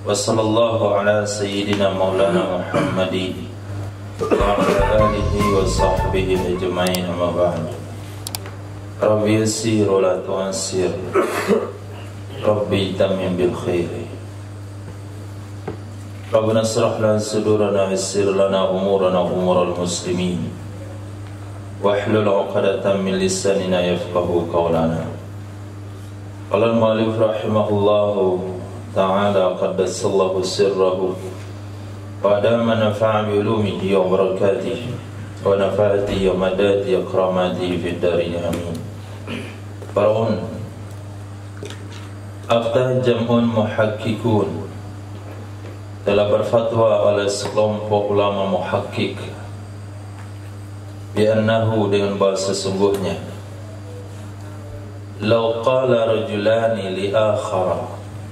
وصلى الله على سيدنا مولانا محمد وعلى آله وصحبه أجمعين أما بعد رب يسير ولا تعسر ربي تمم بالخير ربنا اشرح لنا صدورنا ويسر لنا أمورنا وأمور المسلمين واحلل عقدة من لساننا يفقهوا قولنا قال المؤلف رحمه الله تعالى قدس الله سره وأدام نفع بعلومه وبركاته ونفعته ومداد كراماته في الدارين آمين. Faraun Aftah Jam'un Muhakkikun telah berfatwa oleh sekelompok ulama muhakkik bi'annahu dengan bahasa sesungguhnya law qala rajulani li akhara,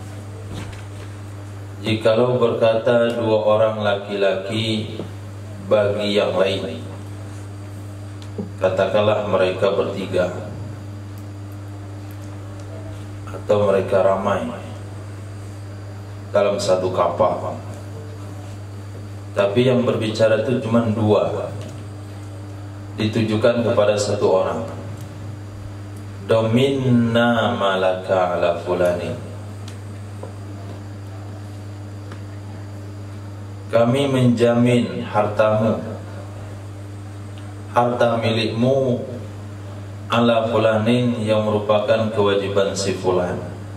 jikalau berkata dua orang laki-laki bagi yang lain, katakanlah mereka bertiga atau mereka ramai dalam satu kapal, tapi yang berbicara itu cuma dua, ditujukan kepada satu orang. Dominna malaka ala fulani, kami menjamin hartamu, harta milikmu ala fulanin yang merupakan kewajiban si fulan.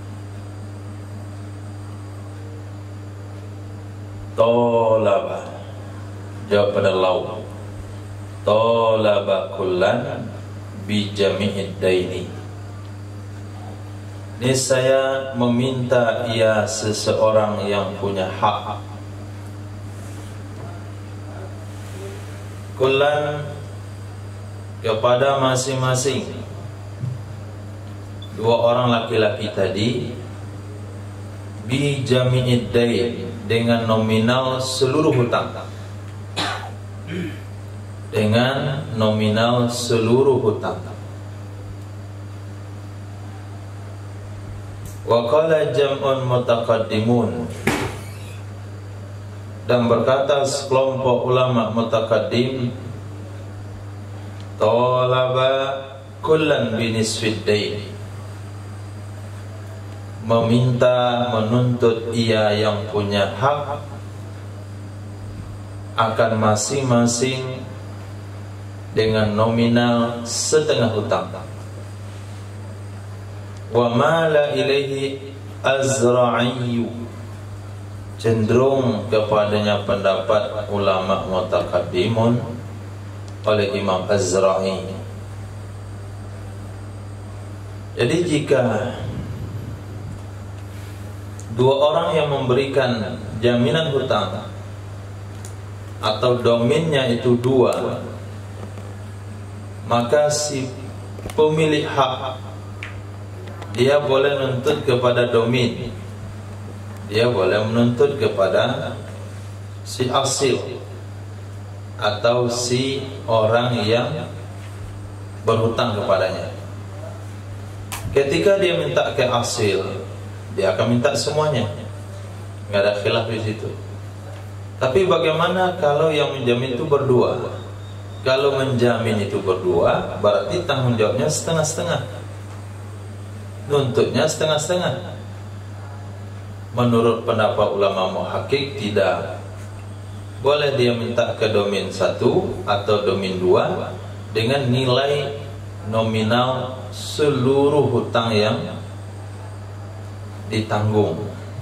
Tolaba, jawab pada law, tolaba kullan bi jami'id daini, niscaya meminta ia seseorang yang punya hak. Kullan kepada masing-masing dua orang laki-laki tadi, bi jami'id dain, dengan nominal seluruh hutang, dengan nominal seluruh hutang. Wa qala jam'un mutaqaddimun, dan berkata sekelompok ulama mutaqaddim, talaba kullan binisfid dain, meminta, menuntut ia yang punya hak akan masing-masing dengan nominal setengah hutang. Wa mala ilaihi azra'i, cenderung kepadanya pendapat ulama mutaqaddimun oleh Imam Azra'i. Jadi jika dua orang yang memberikan jaminan hutang atau dominnya itu dua, maka si pemilik hak dia boleh menuntut kepada domin, dia boleh menuntut kepada si asil atau si orang yang berhutang kepadanya. Ketika dia minta ke asil, dia akan minta semuanya, nggak ada khilaf di situ. Tapi bagaimana kalau yang menjamin itu berdua? Kalau menjamin itu berdua, berarti tanggung jawabnya setengah-setengah, nuntutnya setengah-setengah. Menurut pendapat ulama muhakkik tidak boleh dia minta ke domin satu atau domin dua dengan nilai nominal seluruh hutang yang ditanggung.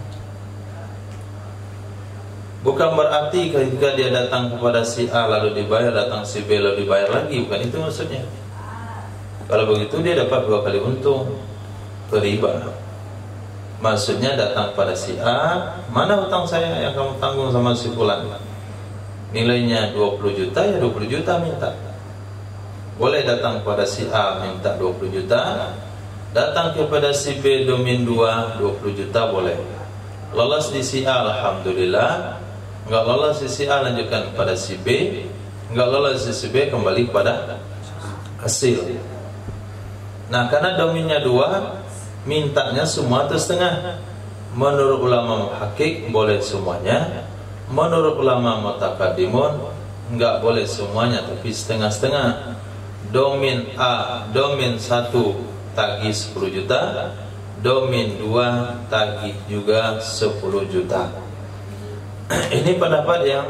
Bukan berarti ketika dia datang kepada si A lalu dibayar, datang si B lalu dibayar lagi, bukan itu maksudnya. Kalau begitu dia dapat dua kali untung, riba. Maksudnya datang pada si A, mana hutang saya yang kamu tanggung sama si fulan? Nilainya 20 juta, ya 20 juta minta. Boleh datang pada si A minta 20 juta, datang kepada si B domin 2 20 juta boleh. Lolos di si A alhamdulillah, enggak lolos di si A lanjutkan pada si B, enggak lolos di si B kembali kepada hasil. Nah, karena dominnya 2, mintanya semua itu setengah. menurut ulama muhakkik boleh semuanya, menurut ulama mutakaddimun enggak boleh semuanya, tapi setengah-setengah. Domin A, domin 1 tagih 10 juta, domin 2 tagih juga 10 juta. Ini pendapat yang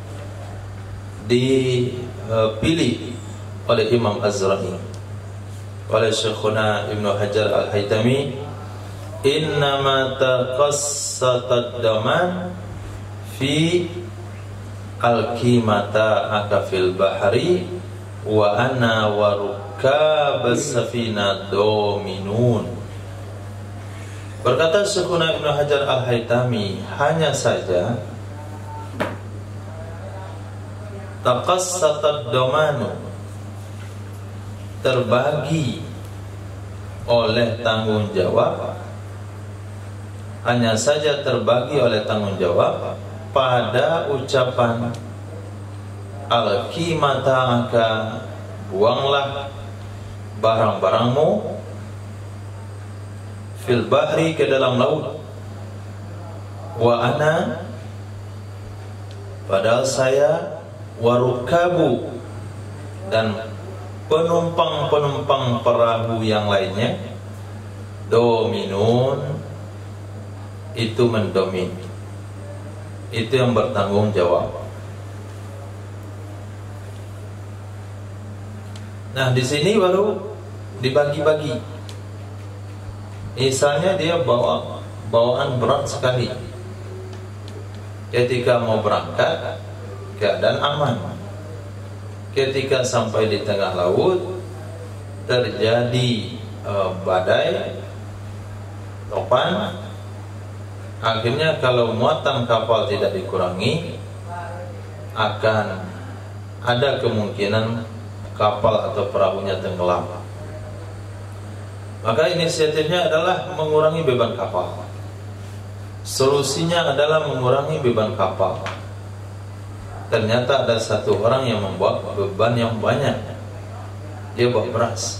dipilih oleh Imam Az-Zura'i, oleh Syekhuna Ibnu Hajar Al-Haytami. Innama taqassatad daman fi al-qimata akafil bahri wa anna wa rukabas safina dominun. Berkata Syekhuna Ibnu Hajar Al-Haytami, hanya saja taqassatad damanu, terbagi oleh tanggung jawab, hanya saja terbagi oleh tanggung jawab pada ucapan al-qimata aka, buanglah barang-barangmu, fil bahri, ke dalam laut, wa ana, padahal saya, warukabu, dan penumpang-penumpang perahu yang lainnya, dominun, itu mendomin, itu yang bertanggung jawab. Nah, di sini baru dibagi-bagi. Misalnya dia bawa bawaan berat sekali, ketika mau berangkat keadaan aman, ketika sampai di tengah laut terjadi badai topan, akhirnya kalau muatan kapal tidak dikurangi, akan ada kemungkinan kapal atau perahunya tenggelam. Maka inisiatifnya adalah mengurangi beban kapal. Solusinya adalah mengurangi beban kapal. Ternyata ada satu orang yang membawa beban yang banyak. Dia bawa beras.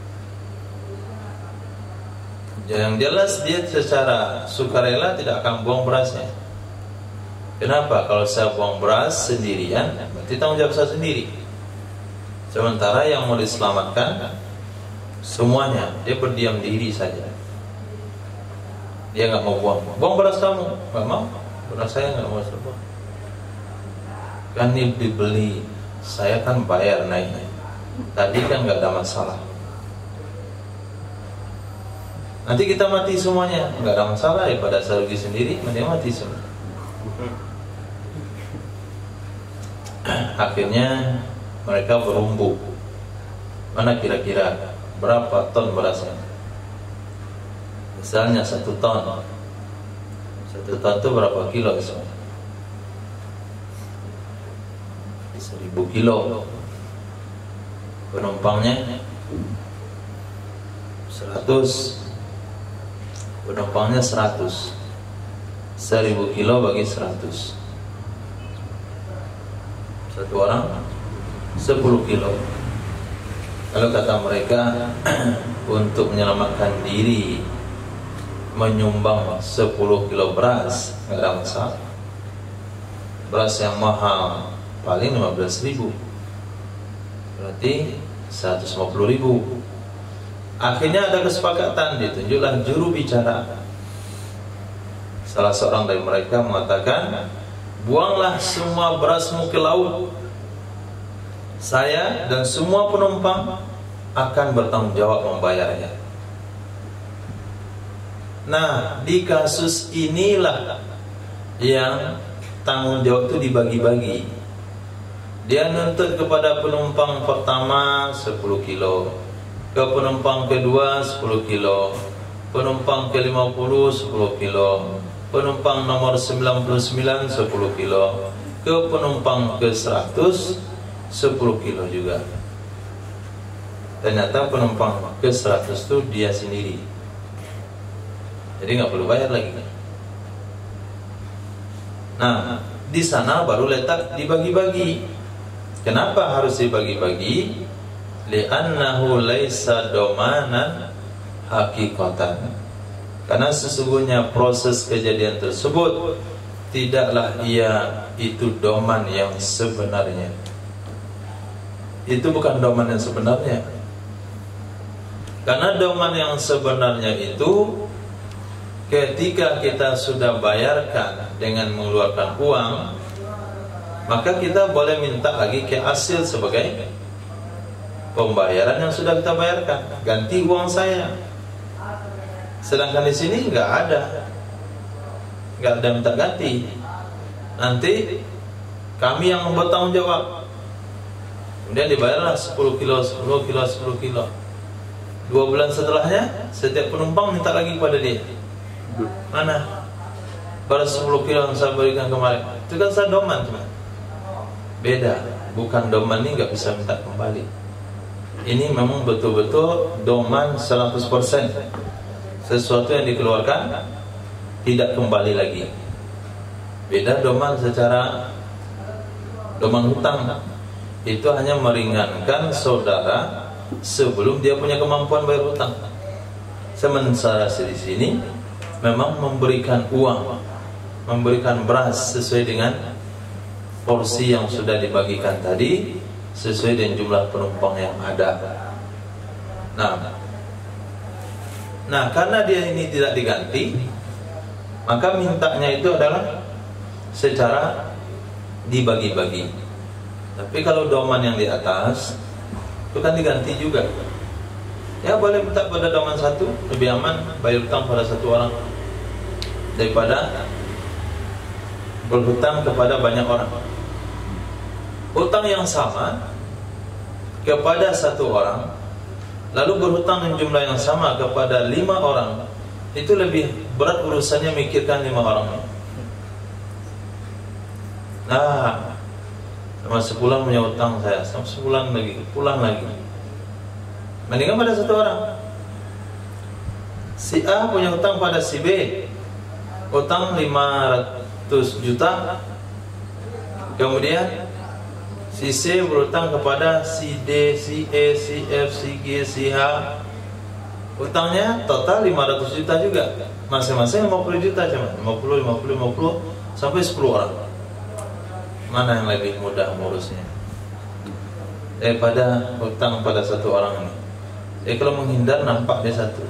Yang jelas dia secara sukarela tidak akan buang berasnya. Kenapa? Kalau saya buang beras sendirian, berarti tanggung jawab saya sendiri. Sementara yang mau diselamatkan semuanya, dia berdiam diri saja. Dia nggak mau buang beras kamu, nggak mau, beras saya nggak mau buang. Kan ini dibeli, saya kan bayar naiknya. Tadi kan nggak ada masalah. Nanti kita mati semuanya, nggak ada masalah ya, pada saya rugi sendiri, mending mati semua. Akhirnya mereka berumbu. Mana kira-kira berapa ton berasnya? Misalnya 1 ton. 1 ton itu berapa kilo? 1000 kilo. Penumpangnya 100. Penumpangnya 100. 1000 kilo bagi 100. Satu orang 10 kilo. Kalau kata mereka untuk menyelamatkan diri menyumbang 10 kilo beras, nggak ada masalah. Beras yang mahal paling 15.000, berarti 150.000. Akhirnya ada kesepakatan, ditunjuklah juru bicara. Salah seorang dari mereka mengatakan, buanglah semua berasmu ke laut. Saya dan semua penumpang akan bertanggung jawab membayarnya. Nah, di kasus inilah yang tanggung jawab itu dibagi-bagi. Dia nuntut kepada penumpang pertama 10 kilo, ke penumpang kedua 10 kilo, penumpang ke-50 10 kilo, penumpang nomor 99 10 kilo, ke penumpang ke-100 10 kilo juga. Ternyata penumpang ke-100 itu dia sendiri, jadi nggak perlu bayar lagi. Nah, di sana baru letak dibagi-bagi. Kenapa harus dibagi-bagi? Li'annahu laisa domanan hakikatan. Karena sesungguhnya proses kejadian tersebut tidaklah ia itu doman yang sebenarnya. Itu bukan doman yang sebenarnya. Karena doman yang sebenarnya itu ketika kita sudah bayarkan dengan mengeluarkan uang, maka kita boleh minta lagi ke hasil sebagai pembayaran yang sudah kita bayarkan. Ganti uang saya. Sedangkan di sini nggak ada minta ganti. Nanti kami yang bertanggung jawab. Kemudian dibayarlah 10 kilo, 10 kilo, 10 kilo. 2 bulan setelahnya setiap penumpang minta lagi kepada dia. Mana? Baru 10 kilo yang saya berikan kemarin. Itu kan saya doman teman. Beda. Bukan doman ini nggak bisa minta kembali. Ini memang betul-betul doman 100%. Sesuatu yang dikeluarkan tidak kembali lagi. Beda doman secara doman hutang. Itu hanya meringankan saudara sebelum dia punya kemampuan bayar hutang. Sementara di sini memang memberikan uang, memberikan beras sesuai dengan porsi yang sudah dibagikan tadi, sesuai dengan jumlah penumpang yang ada. Nah, karena dia ini tidak diganti, maka mintanya itu adalah secara dibagi-bagi. Tapi kalau doman yang di atas itu kan diganti juga. Ya boleh minta pada doman satu, lebih aman bayar hutang pada satu orang daripada berhutang kepada banyak orang. Hutang yang sama kepada satu orang, lalu berhutang dengan jumlah yang sama kepada 5 orang, itu lebih berat urusannya mikirkan 5 orang. Nah, sama sebulan punya hutang saya, sama sebulan lagi, pulang lagi. Mendingan pada satu orang. Si A punya hutang pada si B, hutang 500 juta. Kemudian si C berhutang kepada si D, si E, si F, si G, si H. Hutangnya total 500 juta juga. Masing-masing 50 juta cuma 50, 50, 50 sampai 10 orang. Mana yang lebih mudah ngurusnya daripada hutang pada satu orang ini? Kalau menghindar nampak dia satu.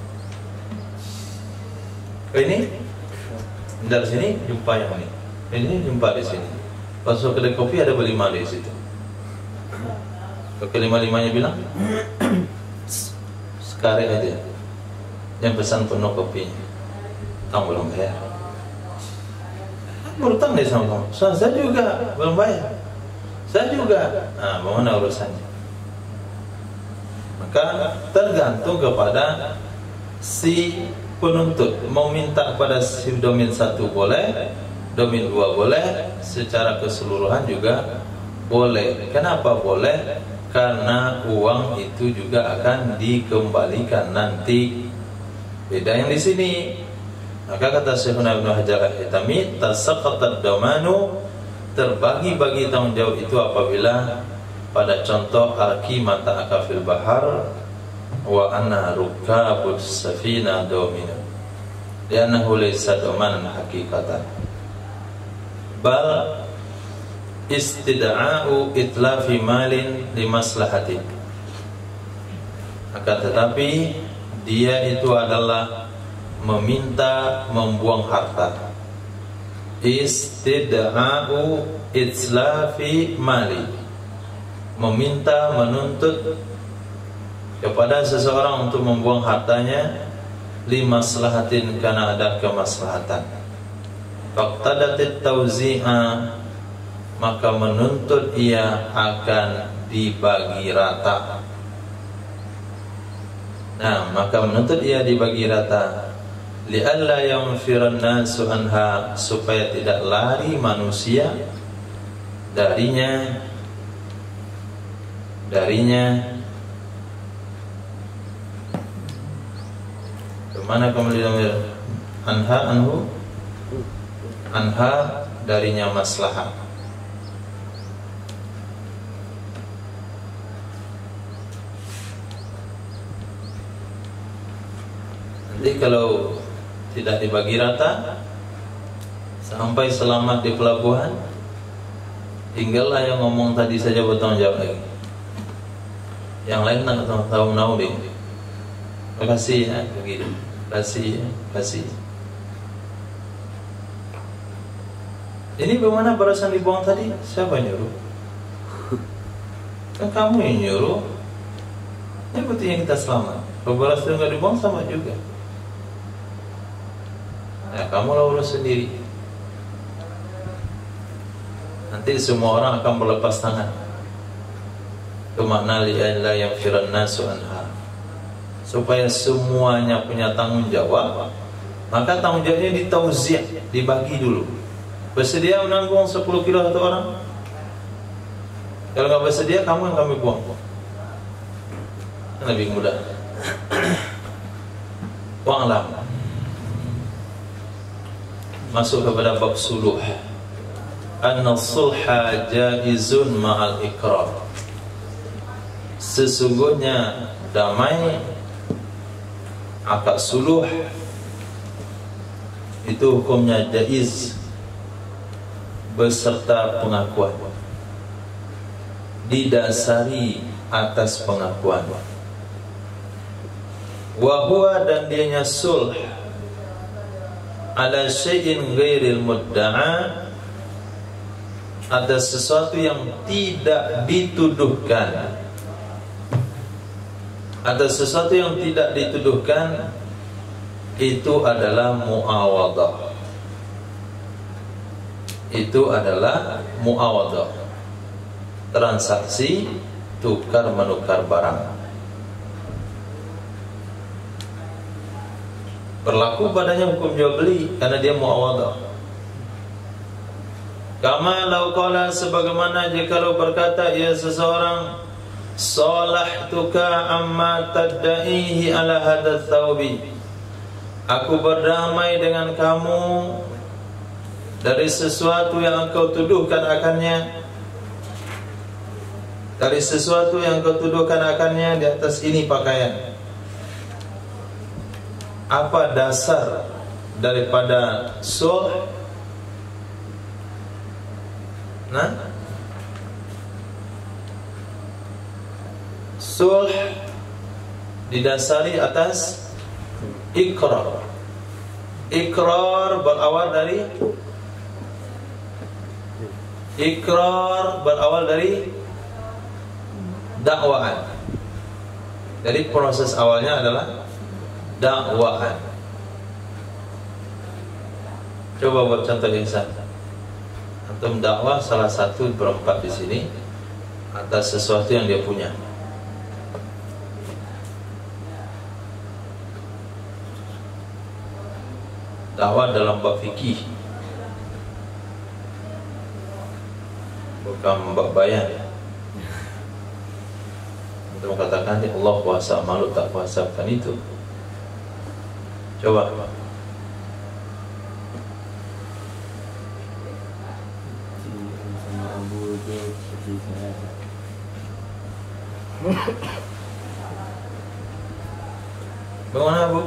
Ini hindar sini, jumpa yang ini. Ini jumpa di sini. Pas kedai kopi ada berlima di situ. Kelima-limanya bilang sekali aja yang pesan penuh kopinya, kamu belum bayar. Berutang deh sama kamu. Saya juga belum bayar. Saya juga. Nah, bagaimana urusannya? Maka tergantung kepada si penuntut. Mau minta kepada si domin 1 boleh, domin 2 boleh, secara keseluruhan juga boleh. Kenapa boleh? Karena uang itu juga akan dikembalikan nanti. Beda yang di sini. Maka kata Syekhuna Ibnu Hajar Al-Haytami, tasaqqatat damanu, terbagi-bagi tanggung jawab itu apabila pada contoh mata akafil bahar wa anna rukabus safina domina li'annahu laysa domanan hakikatan bal istida'u itlafi malin limaslahatin. Akan tetapi dia itu adalah meminta membuang harta. Istida'u itlafi mali, meminta, menuntut kepada seseorang untuk membuang hartanya limaslahatin, karena ada kemaslahatan. Faqtadatit tauzi'a, maka menuntut ia akan dibagi rata. Nah, maka menuntut ia dibagi rata. Li'alla yanfiran nasu anha, supaya tidak lari manusia darinya. Kemana kembali damir? Anhu anha, darinya maslahat. Nanti kalau tidak dibagi rata sampai selamat di pelabuhan. Tinggallah yang ngomong tadi saja bertanggung jawab lagi. Yang lain nak tahu deh. Kasih ya, begitu. Kasih. Ini bagaimana barasan dibuang tadi? Siapa yang nyuruh? Kan kamu yang nyuruh. Ini buktinya kita selamat. Kalau baras itu nggak dibuang sama juga. Nah, kamulah urus sendiri. Nanti semua orang akan berlepas tangan. Itu makna li'alla yanfiran nasu anha. Supaya semuanya punya tanggung jawab, maka tanggung jawabnya ditauziah, dibagi dulu. Bersedia menanggung 10 kilo satu orang? Kalau nggak bersedia, kamu yang kami buang. Lebih mudah. Wa'lam. Masuk kepada bab suluh. Anna sulha jaizun ma'al ikrar. Sesungguhnya damai, akad suluh itu hukumnya jaiz beserta pengakuan, didasari atas pengakuan. Wa huwa, dan dianya sulh ala syai'in ghairil mudda'a, atas sesuatu yang tidak dituduhkan. Atas sesuatu yang tidak dituduhkan, itu adalah muawadah. Itu adalah muawadah, transaksi tukar menukar barang. Berlaku padanya hukum jual beli karena dia muawadah. Kama law qala, sebagaimana jikalau berkata ia seseorang, salahtuka amma tadda'ihi ala hadats thawbi, aku berdamai dengan kamu dari sesuatu yang engkau tuduhkan akannya, dari sesuatu yang engkau tuduhkan akannya di atas ini pakaian. Apa dasar daripada sulh? Nah, sulh didasari atas ikrar. Ikrar berawal dari dakwaan. Jadi proses awalnya adalah dakwaan. Coba buat contoh insan. Antum dakwah salah satu berempat di sini atas sesuatu yang dia punya. Dakwah dalam bab fikih, bukan bab bayan. Untuk mengatakan Allah puasa, malu tak puasa, kan itu. Coba. Bagaimana Bu?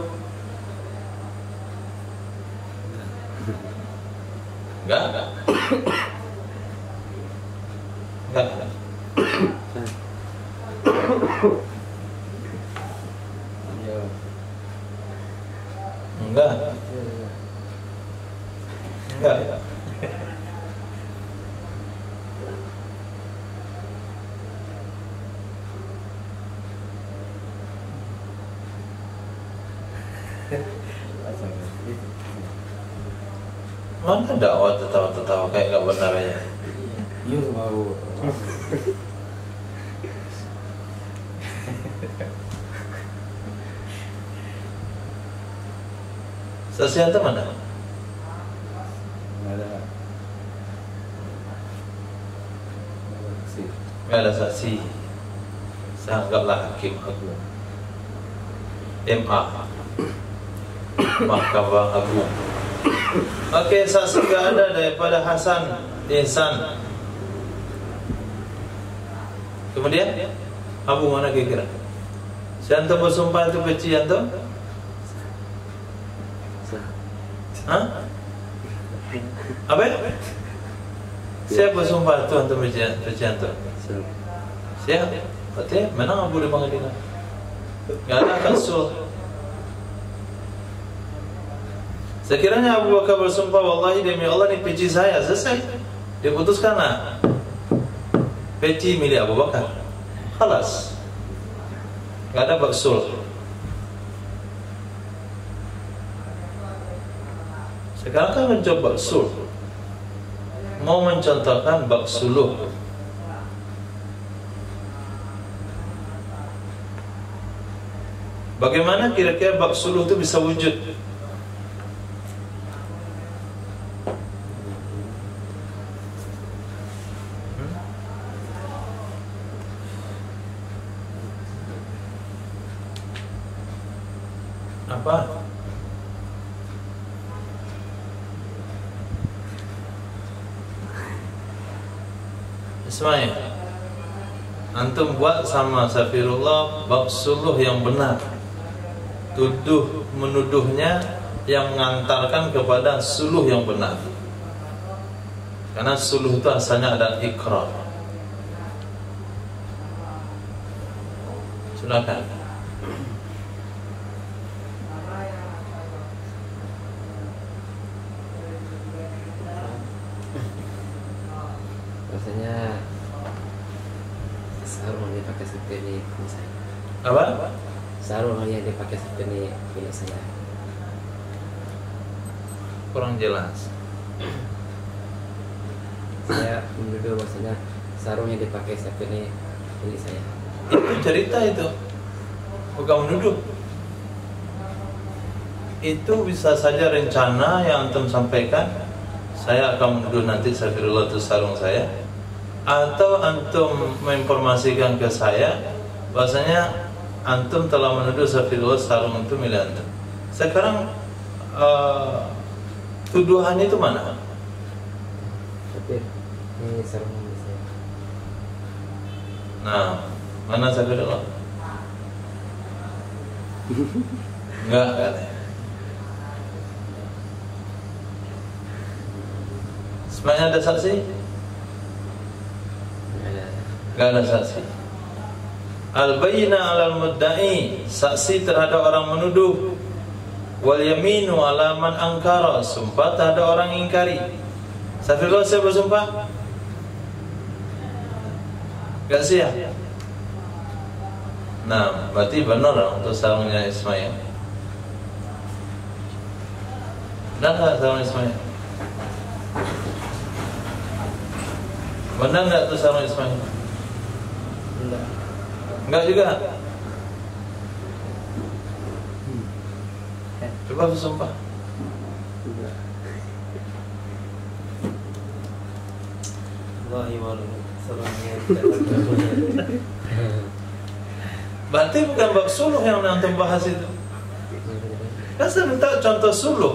Enggak. Mana dakwah tertawa-tertawa kayak gak benar aja. Iya mau. Saksi antum mana? Ada. Gak ada saksi. Saya anggaplah hakim agung, MA, Mahkamah Agung. Oke, saksi gak ada daripada Hasan Ihsan. Kemudian Abu mana kira-kira? Si antum bersumpah itu beci antum? Hah? Apa? Siapa sumpah Tuhan antum Pujianto? Siap. Berarti menang Abu di pengadilan. Gak ada kasus. Sekiranya Abu Bakar bersumpah, wallahi demi Allah ini peci saya, selesai. Diputuskan lah. Peci milik Abu Bakar. Khalas. Gak ada baksul. Sekarang kan mencoba baksul. Mau mencontohkan bab suluh. Bagaimana kira-kira bab suluh itu bisa wujud? Apa? Ismail, antum buat sama Safirullah bab suluh yang benar. Tuduh menuduhnya yang mengantarkan kepada suluh yang benar. Karena suluh itu asalnya ada ikrar. Silakan. Rasanya sarung yang dipakai seperti ini punya saya. Apa? Sarung yang dipakai seperti ini punya saya. Kurang jelas. Saya menuduh maksudnya sarung yang dipakai seperti ini punya saya. Itu cerita itu, bukan menuduh. Itu bisa saja rencana yang antum sampaikan. Saya akan menuduh nanti Safirullah itu sarung saya, atau antum menginformasikan ke saya bahwasanya antum telah menuduh Safirullah sarung itu milik antum. Sekarang tuduhannya itu mana? Tapi ini sarung milik saya. Nah, mana Safirullah? Enggak katanya. Sebenarnya ada saksi? Enggak ada saksi. Al-bayyinah 'alal mudda'i, saksi terhadap orang menuduh. Wal yaminu 'ala man angkara, sumpah terhadap orang ingkari. Safirullah saya bersumpah? Enggak siap. Nah, berarti benar untuk sarungnya Ismail. Benar enggak sarung Ismail? Benar enggak tuh sarung Ismail? Enggak. Enggak juga. Coba bersumpah. Enggak. Wallahi malu sarungnya. Berarti bukan bab suluh yang antum bahas itu. Kan saya minta contoh suluh.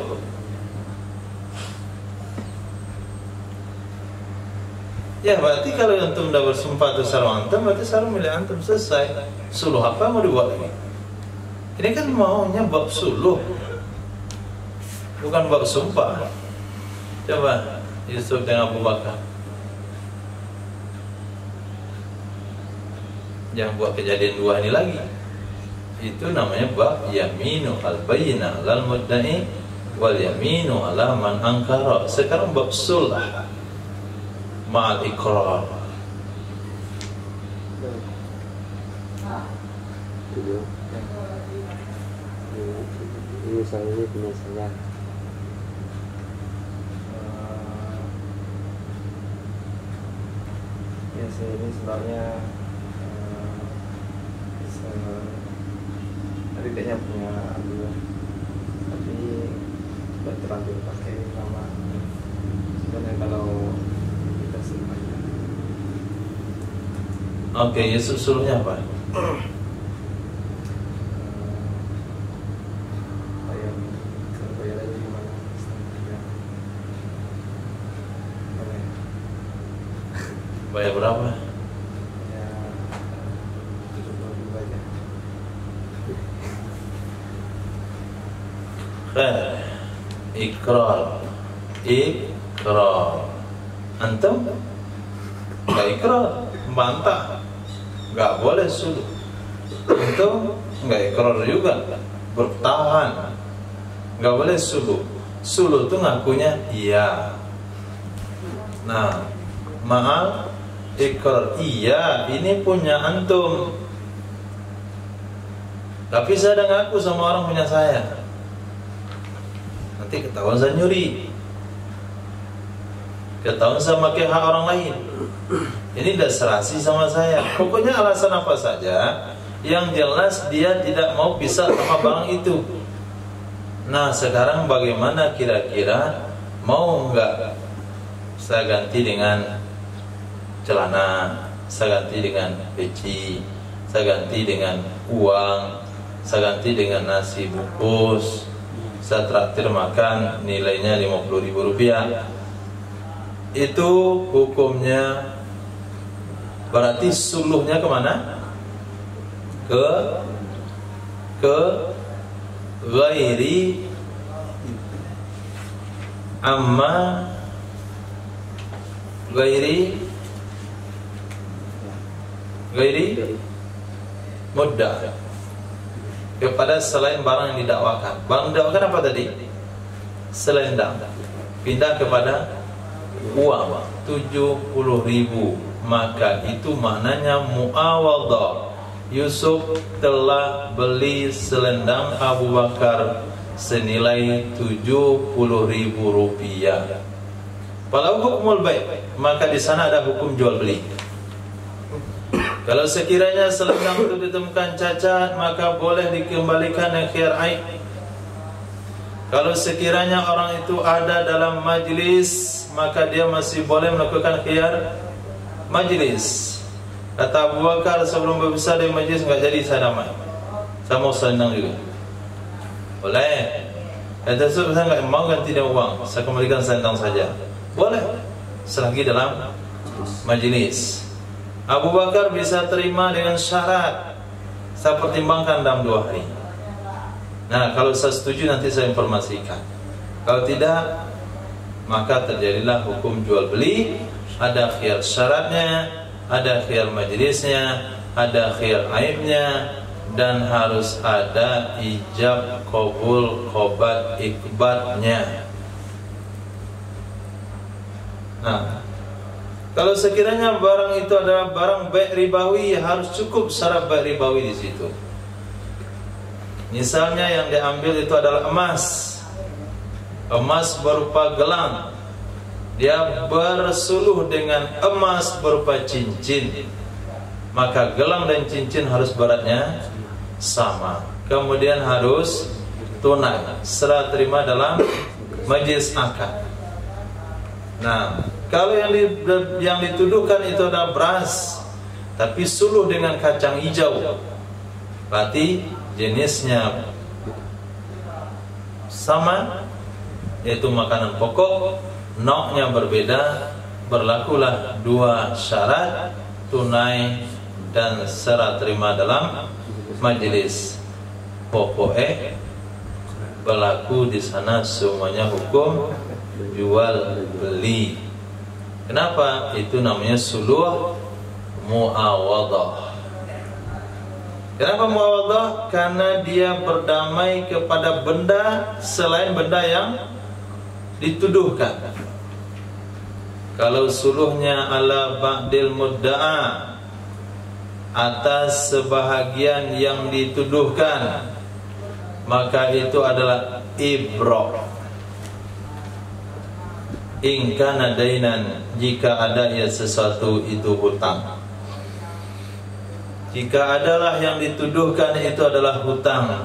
Ya berarti kalau antum sudah bersumpah itu sarung antum, berarti sarung milik antum, selesai. Suluh apa mau dibuat lagi? Ini kan maunya bab suluh, bukan bab sumpah. Coba Yusuf dengan Abu Bakar, jangan buat kejadian dua ini lagi. Itu namanya bab yaminu al-bayyinah lal mudda'i wal yaminu ala man angkara. Sekarang bab sulah ma'al ikrar. Ini sarung ini punya saya. Ya saya ini sebenarnya adiknya punya dua, tapi sudah terlanjur pakai lama. Sebenarnya kalau kita simpan. Oke, Yusuf suluhnya apa? Bayar aja gimana? Bayar berapa? Ya 70.000 aja. ikrar. Antum nggak ikrar, bantah, nggak boleh suluh. Antum nggak ikrar juga, bertahan, nggak boleh suluh. Suluh tuh ngakunya iya. Nah, maaf, ikrar iya, ini punya antum, tapi saya udah ngaku sama orang punya saya. Nanti ketahuan saya nyuri, ketahuan saya pakai hak orang lain. Ini udah serasi sama saya. Pokoknya alasan apa saja, yang jelas dia tidak mau pisah sama barang itu. Nah, sekarang bagaimana kira-kira, mau nggak saya ganti dengan celana, saya ganti dengan peci, saya ganti dengan uang, saya ganti dengan nasi bungkus, saya traktir makan nilainya Rp50.000. Itu hukumnya berarti suluhnya kemana? Ke ghairi amma ghairi muddah, kepada selain barang yang didakwakan. Barang didakwakan apa tadi? Selendang. Pindah kepada uang 70.000, maka itu maknanya muawadhah. Yusuf telah beli selendang Abu Bakar senilai Rp70.000. Kalau hukumul bai', maka di sana ada hukum jual beli. Kalau sekiranya selendang itu ditemukan cacat, maka boleh dikembalikan dengan khiyar aib. Kalau sekiranya orang itu ada dalam majlis, maka dia masih boleh melakukan khiyar majlis. Kata Abu Bakar sebelum berpisah dari majlis, enggak jadi saya damai, saya mau selendang juga. Boleh. Kata saya enggak mau ganti dengan uang, saya kembalikan selendang saja. Boleh, selagi dalam majlis. Abu Bakar bisa terima dengan syarat, saya pertimbangkan dalam 2 hari. Nah, kalau saya setuju nanti saya informasikan. Kalau tidak, maka terjadilah hukum jual beli. Ada khiyar syaratnya, ada khiyar majlisnya, ada khiyar aibnya, dan harus ada ijab, qabul, qobat, ikbatnya. Nah, kalau sekiranya barang itu adalah barang bai' ribawi, harus cukup syarat bai' ribawi di situ. Misalnya yang diambil itu adalah emas, emas berupa gelang, dia bersuluh dengan emas berupa cincin, maka gelang dan cincin harus beratnya sama. Kemudian harus tunai, serah terima dalam majlis akad. Nah, kalau yang dituduhkan itu adalah beras, tapi suluh dengan kacang hijau, berarti jenisnya sama, yaitu makanan pokok, noknya berbeda. Berlakulah 2 syarat, tunai dan serah terima dalam majelis. Pokoknya berlaku di sana semuanya hukum jual beli. Kenapa? Itu namanya suluh muawadhah. Kenapa muawadhah? Karena dia berdamai kepada benda selain benda yang dituduhkan. Kalau suluhnya ala ba'dil mudda'a, atas sebahagian yang dituduhkan, maka itu adalah ibrah. In kana dainan, jika ada ya sesuatu itu hutang. Jika adalah yang dituduhkan itu adalah hutang.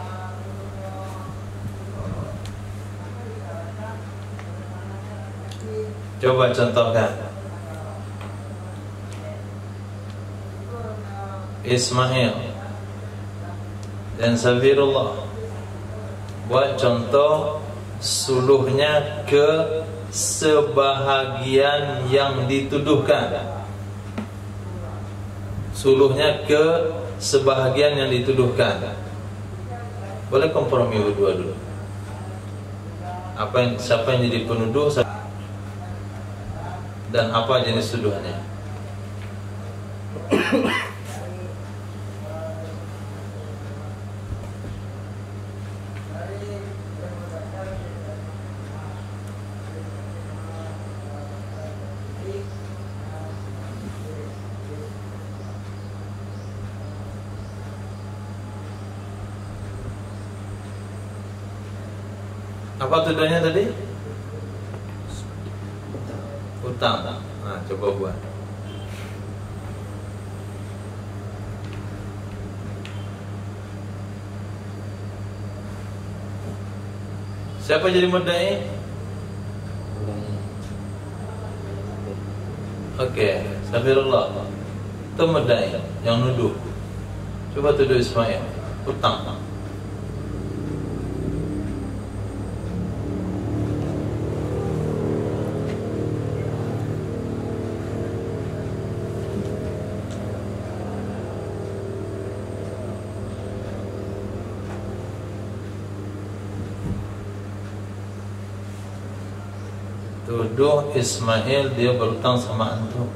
Coba contohkan. Ismail dan Safirullah buat contoh suluhnya ke sebahagian yang dituduhkan. Suluhnya ke sebahagian yang dituduhkan. Boleh kompromi berdua dulu. siapa yang jadi penuduh dan apa jenis tuduhannya. Apa tuduhannya tadi? Utang. Nah, coba buat. Siapa jadi mudda'i? Oke, Safirullah. Itu mudda'i yang nuduh. Coba tuduh Ismail. Utang. Tuduh Ismail dia berutang sama antum.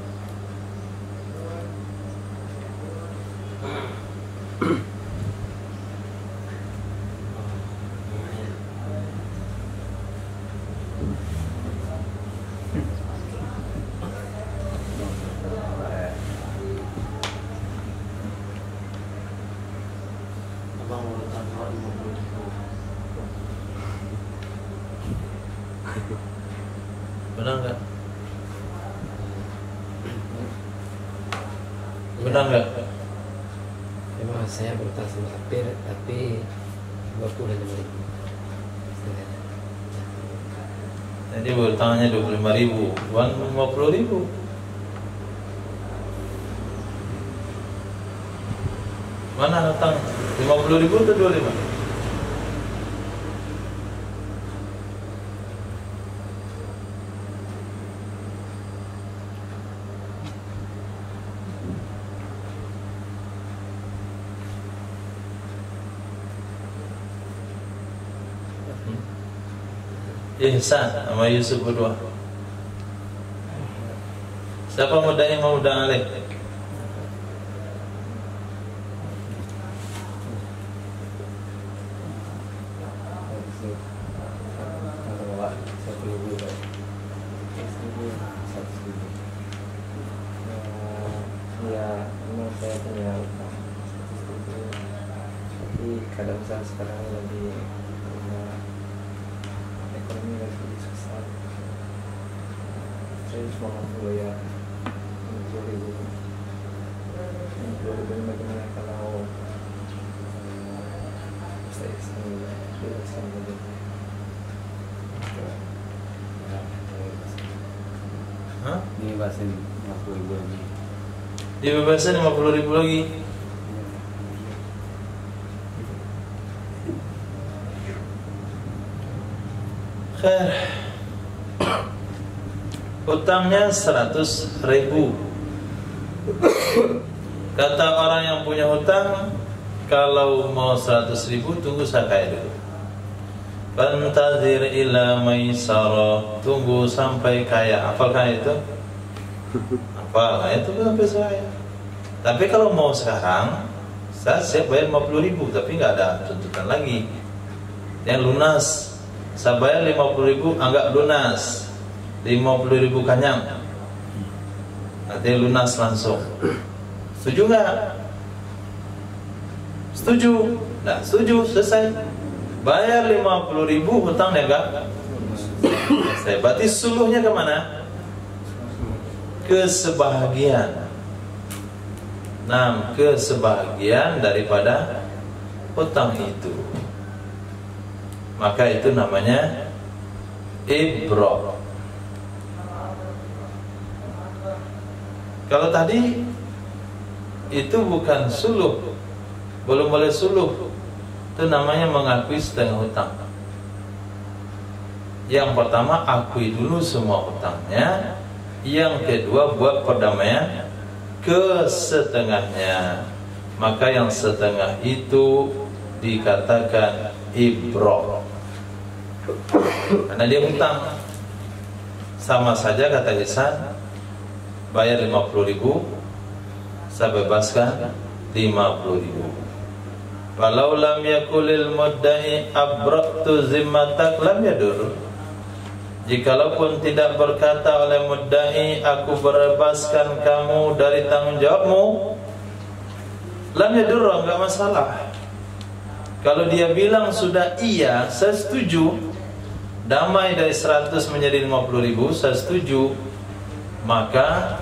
Abang mau utang 50.000. Benar nggak? Benar nggak? Memang saya berutang sama Apir, tapi 25.000 setengahnya. Jadi berutangnya 25.000, uang 50.000. Mana utang? 50.000 atau 25? Ihsan sama Yusuf berdua. Siapa mudda'i mau mudda'i alaih? Ya, memang saya punya utang 100.000, tapi kadang saya sekarang lagi ekonomi lagi susah. Saya cuma mampu bayar 50.000. 50.000 bagaimana kalau saya bebaskan budgetnya? Hah? Dibebasin 50.000 lagi. Dibebasin 50.000 lagi. Khair. Utangnya 100.000. Kata orang yang punya hutang, kalau mau 100.000 tunggu saya kaya dulu. Fantazir ila maisarah, tunggu sampai kaya. Apal kaya itu? Apal, nah itu sampai saya. Tapi kalau mau sekarang, saya siap bayar 50.000, tapi nggak ada tuntutan lagi. Yang lunas, saya bayar 50.000, anggap lunas. 50.000 kanyang, nanti lunas langsung. Setuju nggak? Setuju? Nah, setuju, selesai. Bayar 50.000, hutangnya enggak? Selesai. Berarti suluhnya kemana? Ke sebahagian. Nah, ke sebahagian daripada hutang itu. Maka itu namanya ibrah. Kalau tadi itu bukan suluh, belum boleh suluh, itu namanya mengakui setengah hutang. Yang pertama, akui dulu semua hutangnya. Yang kedua, buat perdamaian ke setengahnya. Maka yang setengah itu dikatakan ibrah. Karena dia hutang. Sama saja kata Ihsan, bayar 50.000, saya bebaskan 50.000. Walau lam yakulil mudda'i abra'tu zimmatak lam yadur. Jikalaupun tidak berkata oleh mudda'i, aku bebaskan kamu dari tanggung jawabmu, lam yadur, enggak masalah. Kalau dia bilang sudah iya, saya setuju, damai dari 100 menjadi 50.000, saya setuju, maka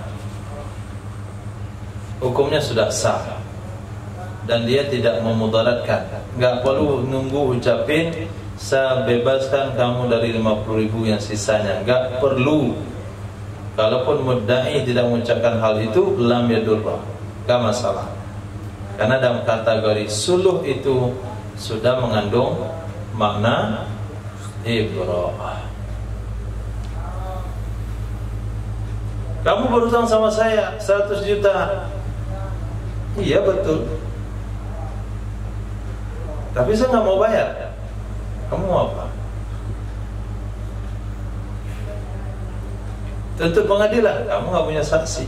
hukumnya sudah sah dan dia tidak memudaratkan. Enggak perlu nunggu ucapin saya bebaskan kamu dari 50.000 yang sisanya, enggak perlu. Kalaupun mudda'i tidak mengucapkan hal itu, lam yadurra, enggak masalah. Karena dalam kategori suluh itu sudah mengandung makna ibrah. Kamu berutang sama saya 100 juta. Iya betul. Tapi saya nggak mau bayar. Kamu mau apa? Tentu pengadilan. Kamu nggak punya saksi.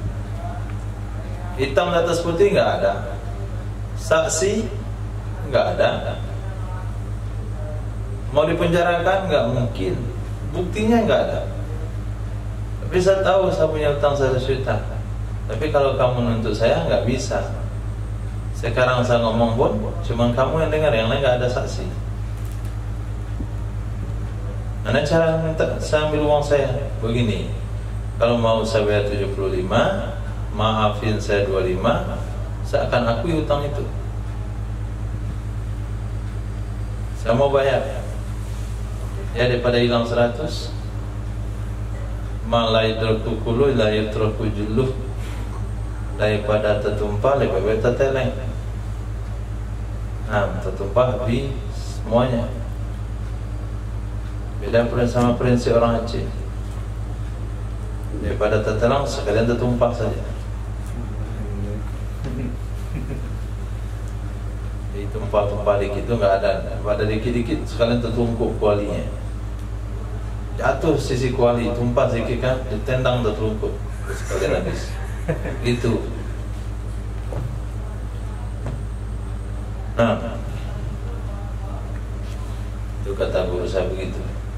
Hitam di atas putih nggak ada. Saksi nggak ada. Mau dipenjarakan nggak mungkin. Buktinya nggak ada. Tapi saya tahu saya punya utang 100 juta. Tapi kalau kamu nuntut saya nggak bisa. Sekarang saya ngomong pun cuma kamu yang dengar, yang lain nggak ada saksi. Mana cara minta saya ambil uang saya? Begini, kalau mau saya bayar 75, maafin saya 25, saya akan akui utang itu. Saya mau bayar. Ya daripada hilang 100, malai terkukulu ilai terkujuluh, daripada tertumpah lebih baik terteleng. Nah, tertumpah habis semuanya. Beda sama prinsip orang Aceh. Daripada tertelang sekalian tertumpah saja. Jadi tumpah-tumpah dikit itu nggak ada. Pada dikit-dikit sekalian tertumpuk kualinya. Jatuh sisi kuali, tumpah sedikit kan, ditendang tertumpuk sekalian habis. Gitu. Nah, itu kata guru saya begitu.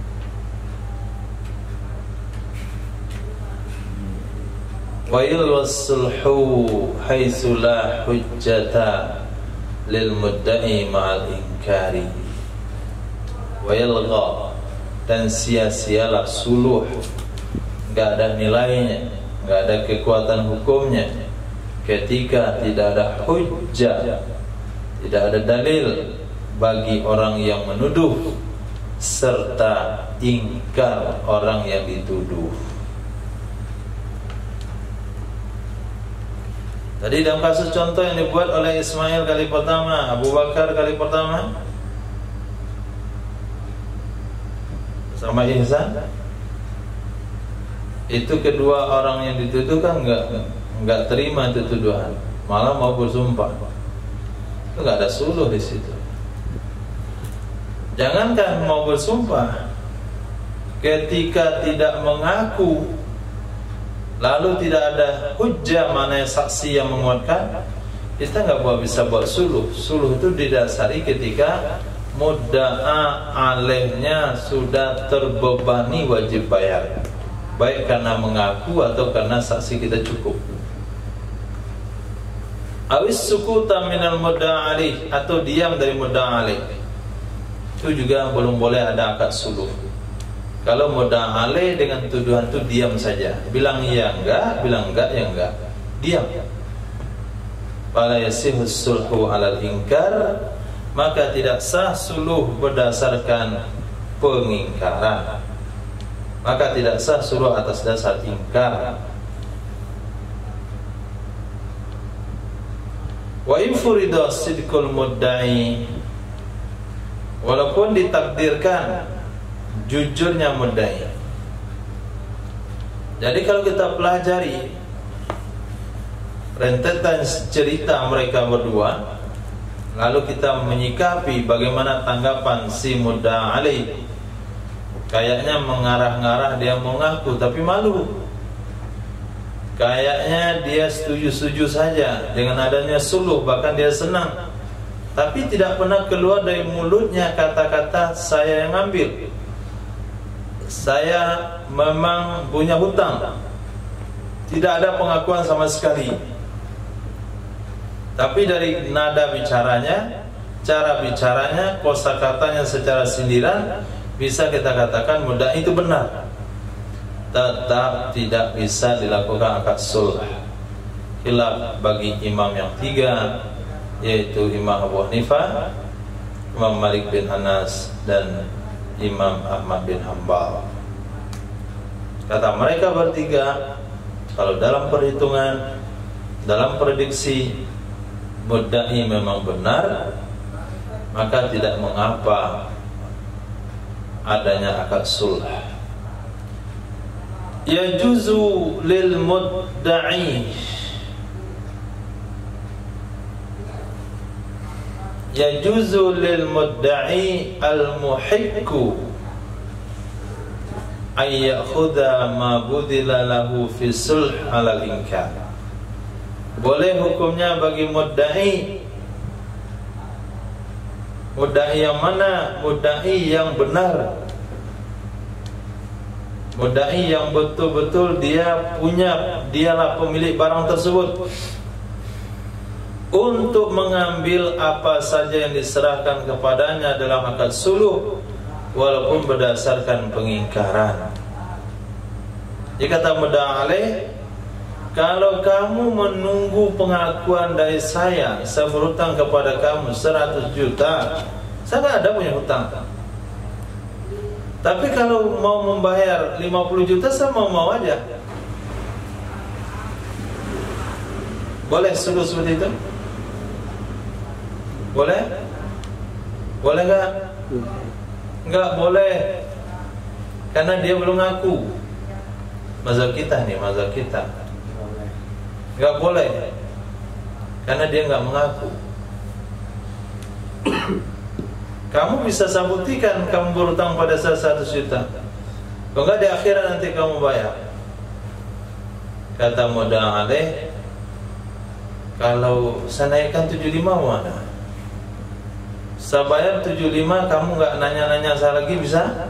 Wa yulsulhu haitsu la hujjata lil mudda'i ma'al inkari wa yalgha, dan sia-sialah suluh, enggak ada nilainya, enggak ada kekuatan hukumnya ketika tidak ada hujjah, tidak ada dalil bagi orang yang menuduh serta ingkar orang yang dituduh. Tadi dalam kasus contoh yang dibuat oleh Ismail kali pertama, Abu Bakar kali pertama, sama Ihsan, itu kedua orang yang dituduh kan enggak terima itu tuduhan, malah mau bersumpah. Itu enggak ada suluh di situ. Jangankan mau bersumpah, ketika tidak mengaku, lalu tidak ada hujjah, mana saksi yang menguatkan, kita nggak bisa buat suluh. Suluh itu didasari ketika mudda'a alaihnya sudah terbebani wajib bayar, baik karena mengaku atau karena saksi kita cukup. Awis sukuta minal mudda'a alaih, atau diam dari mudda'a alaih, itu juga belum boleh ada akad suluh. Kalau mudda'a alaih dengan tuduhan itu diam saja, bilang iya enggak, bilang enggak ya enggak, diam. Fala yasihus sulhu alal ingkar, maka tidak sah suluh berdasarkan pengingkaran, maka tidak sah suluh atas dasar ingkar. Wa in furida sidqul mudda'i, walaupun ditakdirkan jujurnya mudda'i. Jadi kalau kita pelajari rentetan cerita mereka berdua, lalu kita menyikapi bagaimana tanggapan si mudda'a alaih Kayaknya mengarah-ngarah dia mau ngaku tapi malu. Kayaknya dia setuju-setuju saja dengan adanya suluh, bahkan dia senang. Tapi tidak pernah keluar dari mulutnya kata-kata saya yang ambil, saya memang punya hutang. Tidak ada pengakuan sama sekali. Tapi dari nada bicaranya, cara bicaranya, kosakatanya secara sindiran, bisa kita katakan mudda'i itu benar. Tetap tidak bisa dilakukan akad sulh. Khilaf bagi imam yang tiga, yaitu Imam Abu Hanifah, Imam Malik bin Anas, dan Imam Ahmad bin Hanbal. Kata mereka bertiga, kalau dalam perhitungan, dalam prediksi mudda'i memang benar, maka tidak mengapa adanya akad sulh. Yajuzu lil mudda'i, yajuzu lil mudda'i al muhiqqu ay ya'khudha ma budila lahu fi sulh alal inkar. Boleh hukumnya bagi mudda'i. Mudda'i yang mana? Mudda'i yang benar, mudda'i yang betul-betul dia punya, dialah pemilik barang tersebut, untuk mengambil apa saja yang diserahkan kepadanya dalam akad suluh, walaupun berdasarkan pengingkaran. Jika kata mudda'i alaih, kalau kamu menunggu pengakuan dari saya berhutang kepada kamu 100 juta, saya nggak ada punya hutang. Tapi kalau mau membayar 50 juta, saya mau aja. Boleh suluh seperti itu? Boleh? Boleh nggak? Nggak boleh, karena dia belum ngaku. Mazhab kita nih, mazhab kita nggak boleh, karena dia nggak mengaku. Kamu bisa buktikan kamu berutang pada saya 100 juta, kalau nggak di akhirat nanti kamu bayar. Kata mudda'i alaih, kalau saya naikkan 75 mana? Saya bayar 75, kamu nggak nanya-nanya saya lagi, bisa?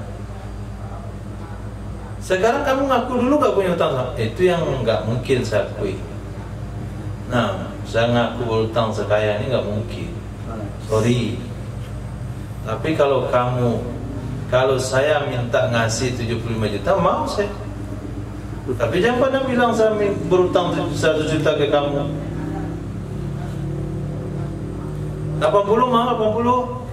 Sekarang kamu ngaku dulu nggak punya hutang, itu yang nggak mungkin saya akui. Nah, saya ngaku berhutang sekaya ini nggak mungkin, sorry. Tapi kalau saya minta ngasih 75 juta, mau saya. Tapi jangan pernah bilang saya berhutang 1 juta ke kamu. 80 mau 80.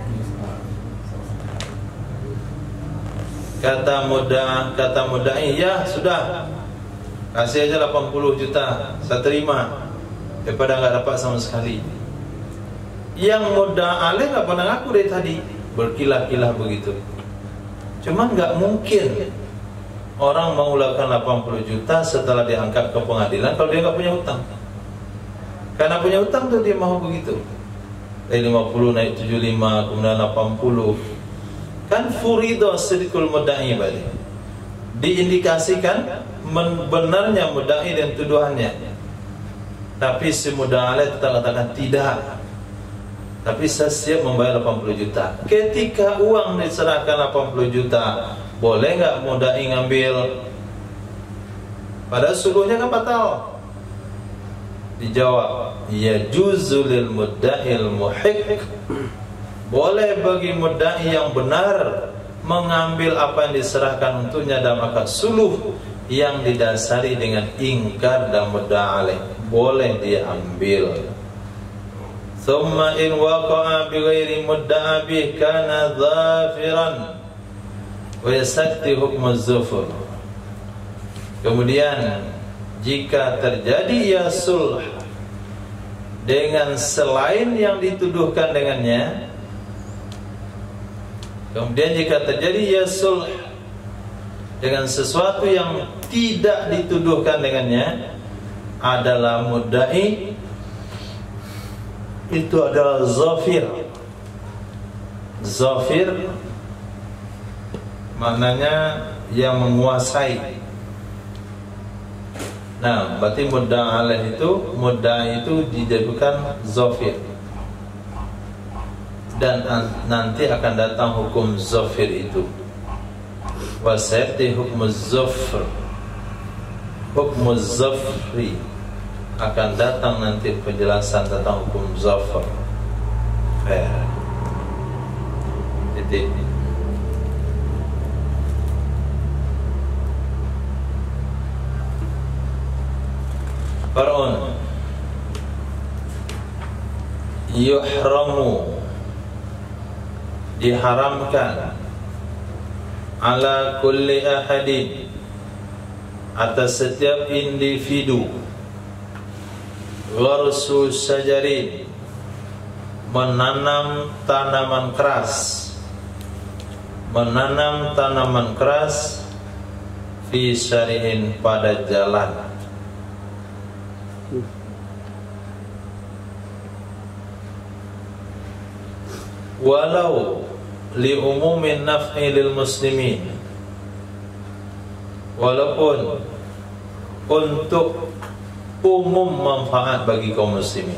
Kata mudda'i, ya sudah, kasih aja 80 juta, saya terima, daripada nggak dapat sama sekali. Yang mudda'i alaih nggak pernah ngaku dari tadi, berkilah-kilah begitu. Cuman nggak mungkin orang mau melakukan 80 juta setelah diangkat ke pengadilan kalau dia nggak punya hutang. Karena punya hutang tuh dia mau begitu. Dari 50 naik 75, kemudian 80. Kan furido sidqul mudda'i balik, diindikasikan benarnya mudda'i dan tuduhannya. Tapi si mudda'i alaih tetap katakan tidak, tapi saya siap membayar 80 juta. Ketika uang diserahkan 80 juta, boleh nggak mudda'i ngambil? Padahal suluhnya kan batal. Dijawab, ya juzulil mudda'il muhiq, boleh bagi mudda'i yang benar mengambil apa yang diserahkan untuknya dalam akad suluh yang didasari dengan ingkar dan mudda'i alaih, boleh dia ambil. Thumma in waqa'a bighairi mudda'a bih kana dhafiran wa yasakti hukmu zufur. Kemudian jika terjadi ya sulh dengan selain yang dituduhkan dengannya, kemudian jika terjadi ya sulh dengan sesuatu yang tidak dituduhkan dengannya, adalah mudda'i itu adalah zafir. Zafir maknanya yang menguasai. Nah, berarti mudda' alaih itu dijadikan zafir. Dan nanti akan datang hukum zafir itu. Wa sayati hukum zafr. Hukum zafri akan datang nanti penjelasan tentang hukum zafr. Titik. Far'un yuhramu, diharamkan, ala kulli ahadin, atas setiap individu, gharsu syajarin, menanam tanaman keras, menanam tanaman keras, fi syari'in, pada jalan. Walau li umumin naf'i lil muslimin, walaupun untuk umum manfaat bagi kaum muslimin.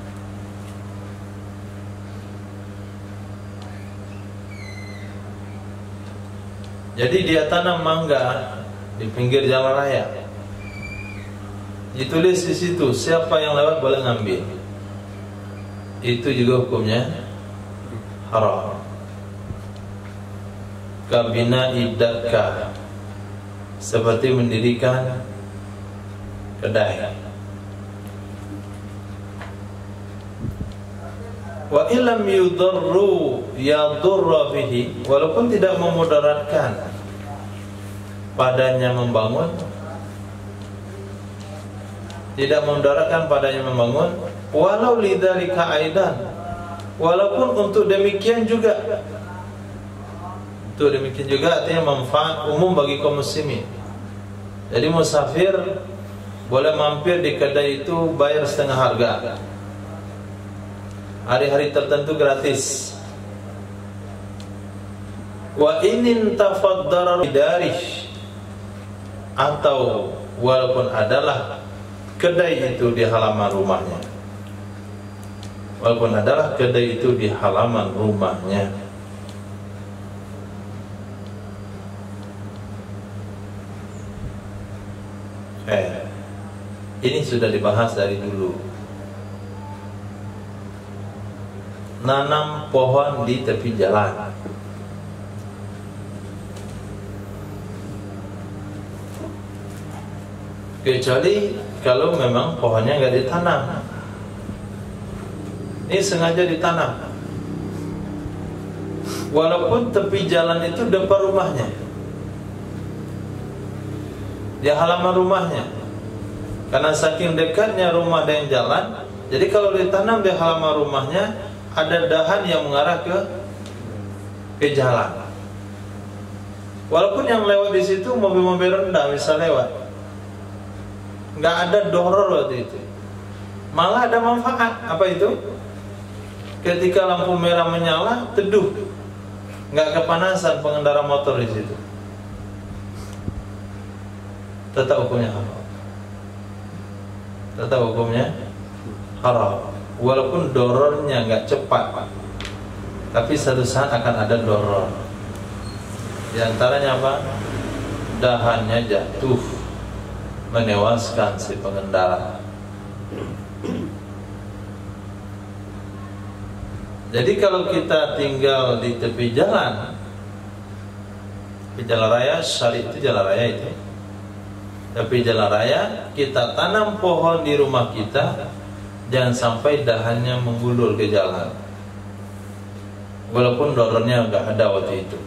Jadi dia tanam mangga di pinggir jalan raya, ditulis di situ siapa yang lewat boleh ngambil. Itu juga hukumnya haram. Kabina idaka, seperti mendirikan kedai. Wa illam yudarru yadurra fihi, walaupun tidak memudaratkan padanya membangun, tidak memudaratkan padanya membangun, walau lidzalika aidan, walaupun untuk demikian juga. Untuk demikian juga artinya manfaat umum bagi kaum muslimin. Jadi musafir boleh mampir di kedai itu, bayar setengah harga. Hari-hari tertentu gratis. Wa inin tafaddara bidarish, atau walaupun adalah kedai itu di halaman rumahnya. Walaupun adalah kedai itu di halaman rumahnya. Ini sudah dibahas dari dulu. Nanam pohon di tepi jalan. Kecuali kalau memang pohonnya nggak ditanam. Ini sengaja ditanam. Walaupun tepi jalan itu depan rumahnya, di halaman rumahnya. Karena saking dekatnya rumah dan jalan, jadi kalau ditanam di halaman rumahnya, ada dahan yang mengarah ke jalan. Walaupun yang lewat di situ mobil-mobil rendah bisa lewat, nggak ada doror waktu itu. Malah ada manfaat. Apa itu? Ketika lampu merah menyala, teduh, nggak kepanasan pengendara motor di situ. Tetap hukumnya haram. Tetap hukumnya haram. Walaupun dorornya nggak cepat, tapi satu saat akan ada doror. Di antaranya apa? Dahannya jatuh, menewaskan si pengendara. Jadi kalau kita tinggal di tepi jalan raya, syari itu jalan raya itu. Tapi jalan raya, kita tanam pohon di rumah kita, jangan sampai dahannya menggulur ke jalan. Walaupun dorornya nggak ada waktu itu.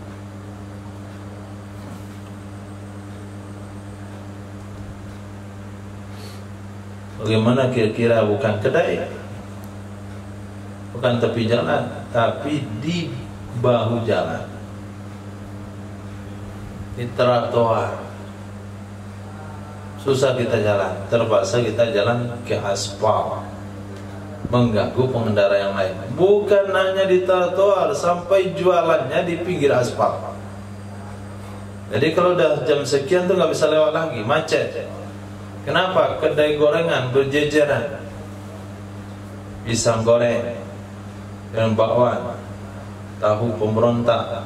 Bagaimana kira-kira bukan kedai, bukan tepi jalan, tapi di bahu jalan, di trotoar. Susah kita jalan, terpaksa kita jalan ke aspal, mengganggu pengendara yang lain. Bukan hanya di trotoar, sampai jualannya di pinggir aspal. Jadi kalau udah jam sekian tuh nggak bisa lewat lagi, macet. Kenapa? Kedai gorengan berjejeran, pisang goreng dan bakwan, tahu pemberontak,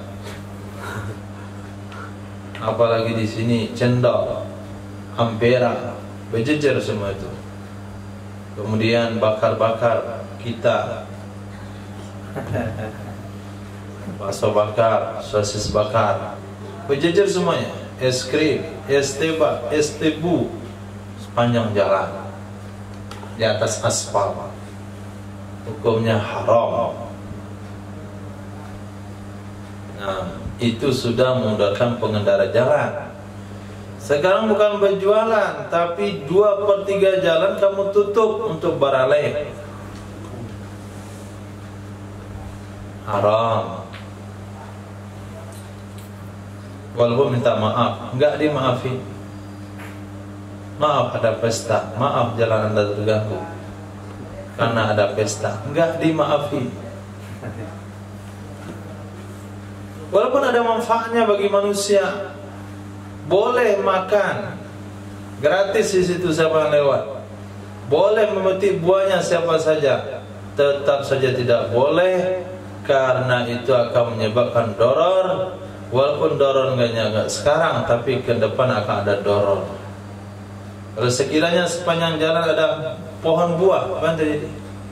apalagi di sini cendol, ampera, berjejer semua itu. Kemudian bakar-bakar kita, bakso bakar, sosis bakar, berjejer semuanya. Es krim, es teba, es tebu, sepanjang jalan di atas aspal. Hukumnya haram. Nah, itu sudah memudahkan pengendara jalan. Sekarang bukan berjualan, tapi 2/3 jalan kamu tutup untuk baralai. Haram. Walaupun minta maaf, enggak dimaafin. Maaf ada pesta, maaf jalan Anda terganggu karena ada pesta, enggak dimaafin. Walaupun ada manfaatnya bagi manusia, boleh makan gratis di situ siapa yang lewat, boleh memetik buahnya siapa saja, tetap saja tidak boleh karena itu akan menyebabkan doror. Walaupun doror enggak sekarang, tapi ke depan akan ada doror. Kalau sekiranya sepanjang jalan ada pohon buah, apa yang terjadi?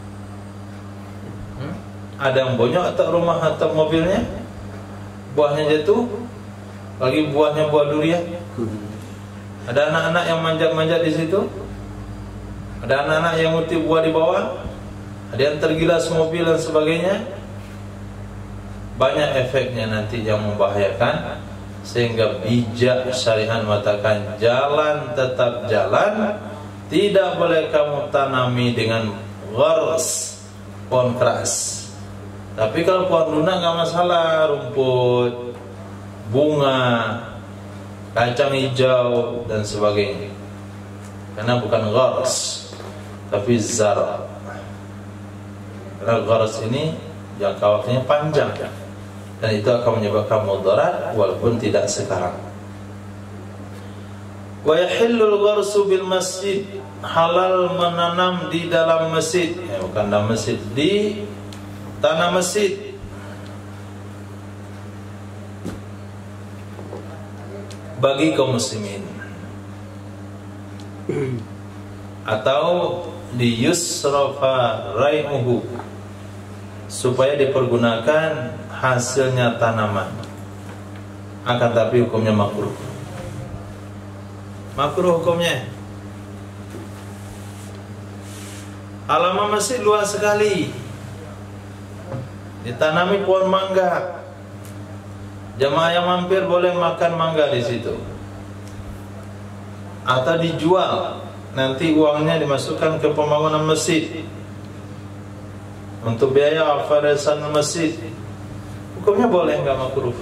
Ada yang bonyok atau rumah atau mobilnya, buahnya jatuh. Lagi buahnya buah durian. Ada anak-anak yang manjat-manjat di situ. Ada anak-anak yang ngutip buah di bawah. Ada yang tergilas mobil dan sebagainya. Banyak efeknya nanti yang membahayakan, sehingga bijak syariat mengatakan jalan tetap jalan, tidak boleh kamu tanami dengan gharas, pohon keras. Tapi kalau pohon lunak nggak masalah, rumput, bunga, kacang hijau dan sebagainya, karena bukan gharas tapi zar. Karena gharas ini jangka waktunya panjang dan itu akan menyebabkan mudarat walaupun tidak sekarang. Wa yahillul gharsu bil masjid, halal menanam di dalam masjid, bukan dalam masjid, di tanah masjid. Bagi kaum muslimin, atau di yusrafa rai'uhu, supaya dipergunakan hasilnya tanaman, akan tapi hukumnya makruh. Makruh hukumnya. Halaman masjid luas sekali, ditanami pohon mangga. Jamaah yang mampir boleh makan mangga di situ, atau dijual. Nanti uangnya dimasukkan ke pembangunan masjid untuk biaya al-farasan masjid. Hukumnya boleh, enggak makruh.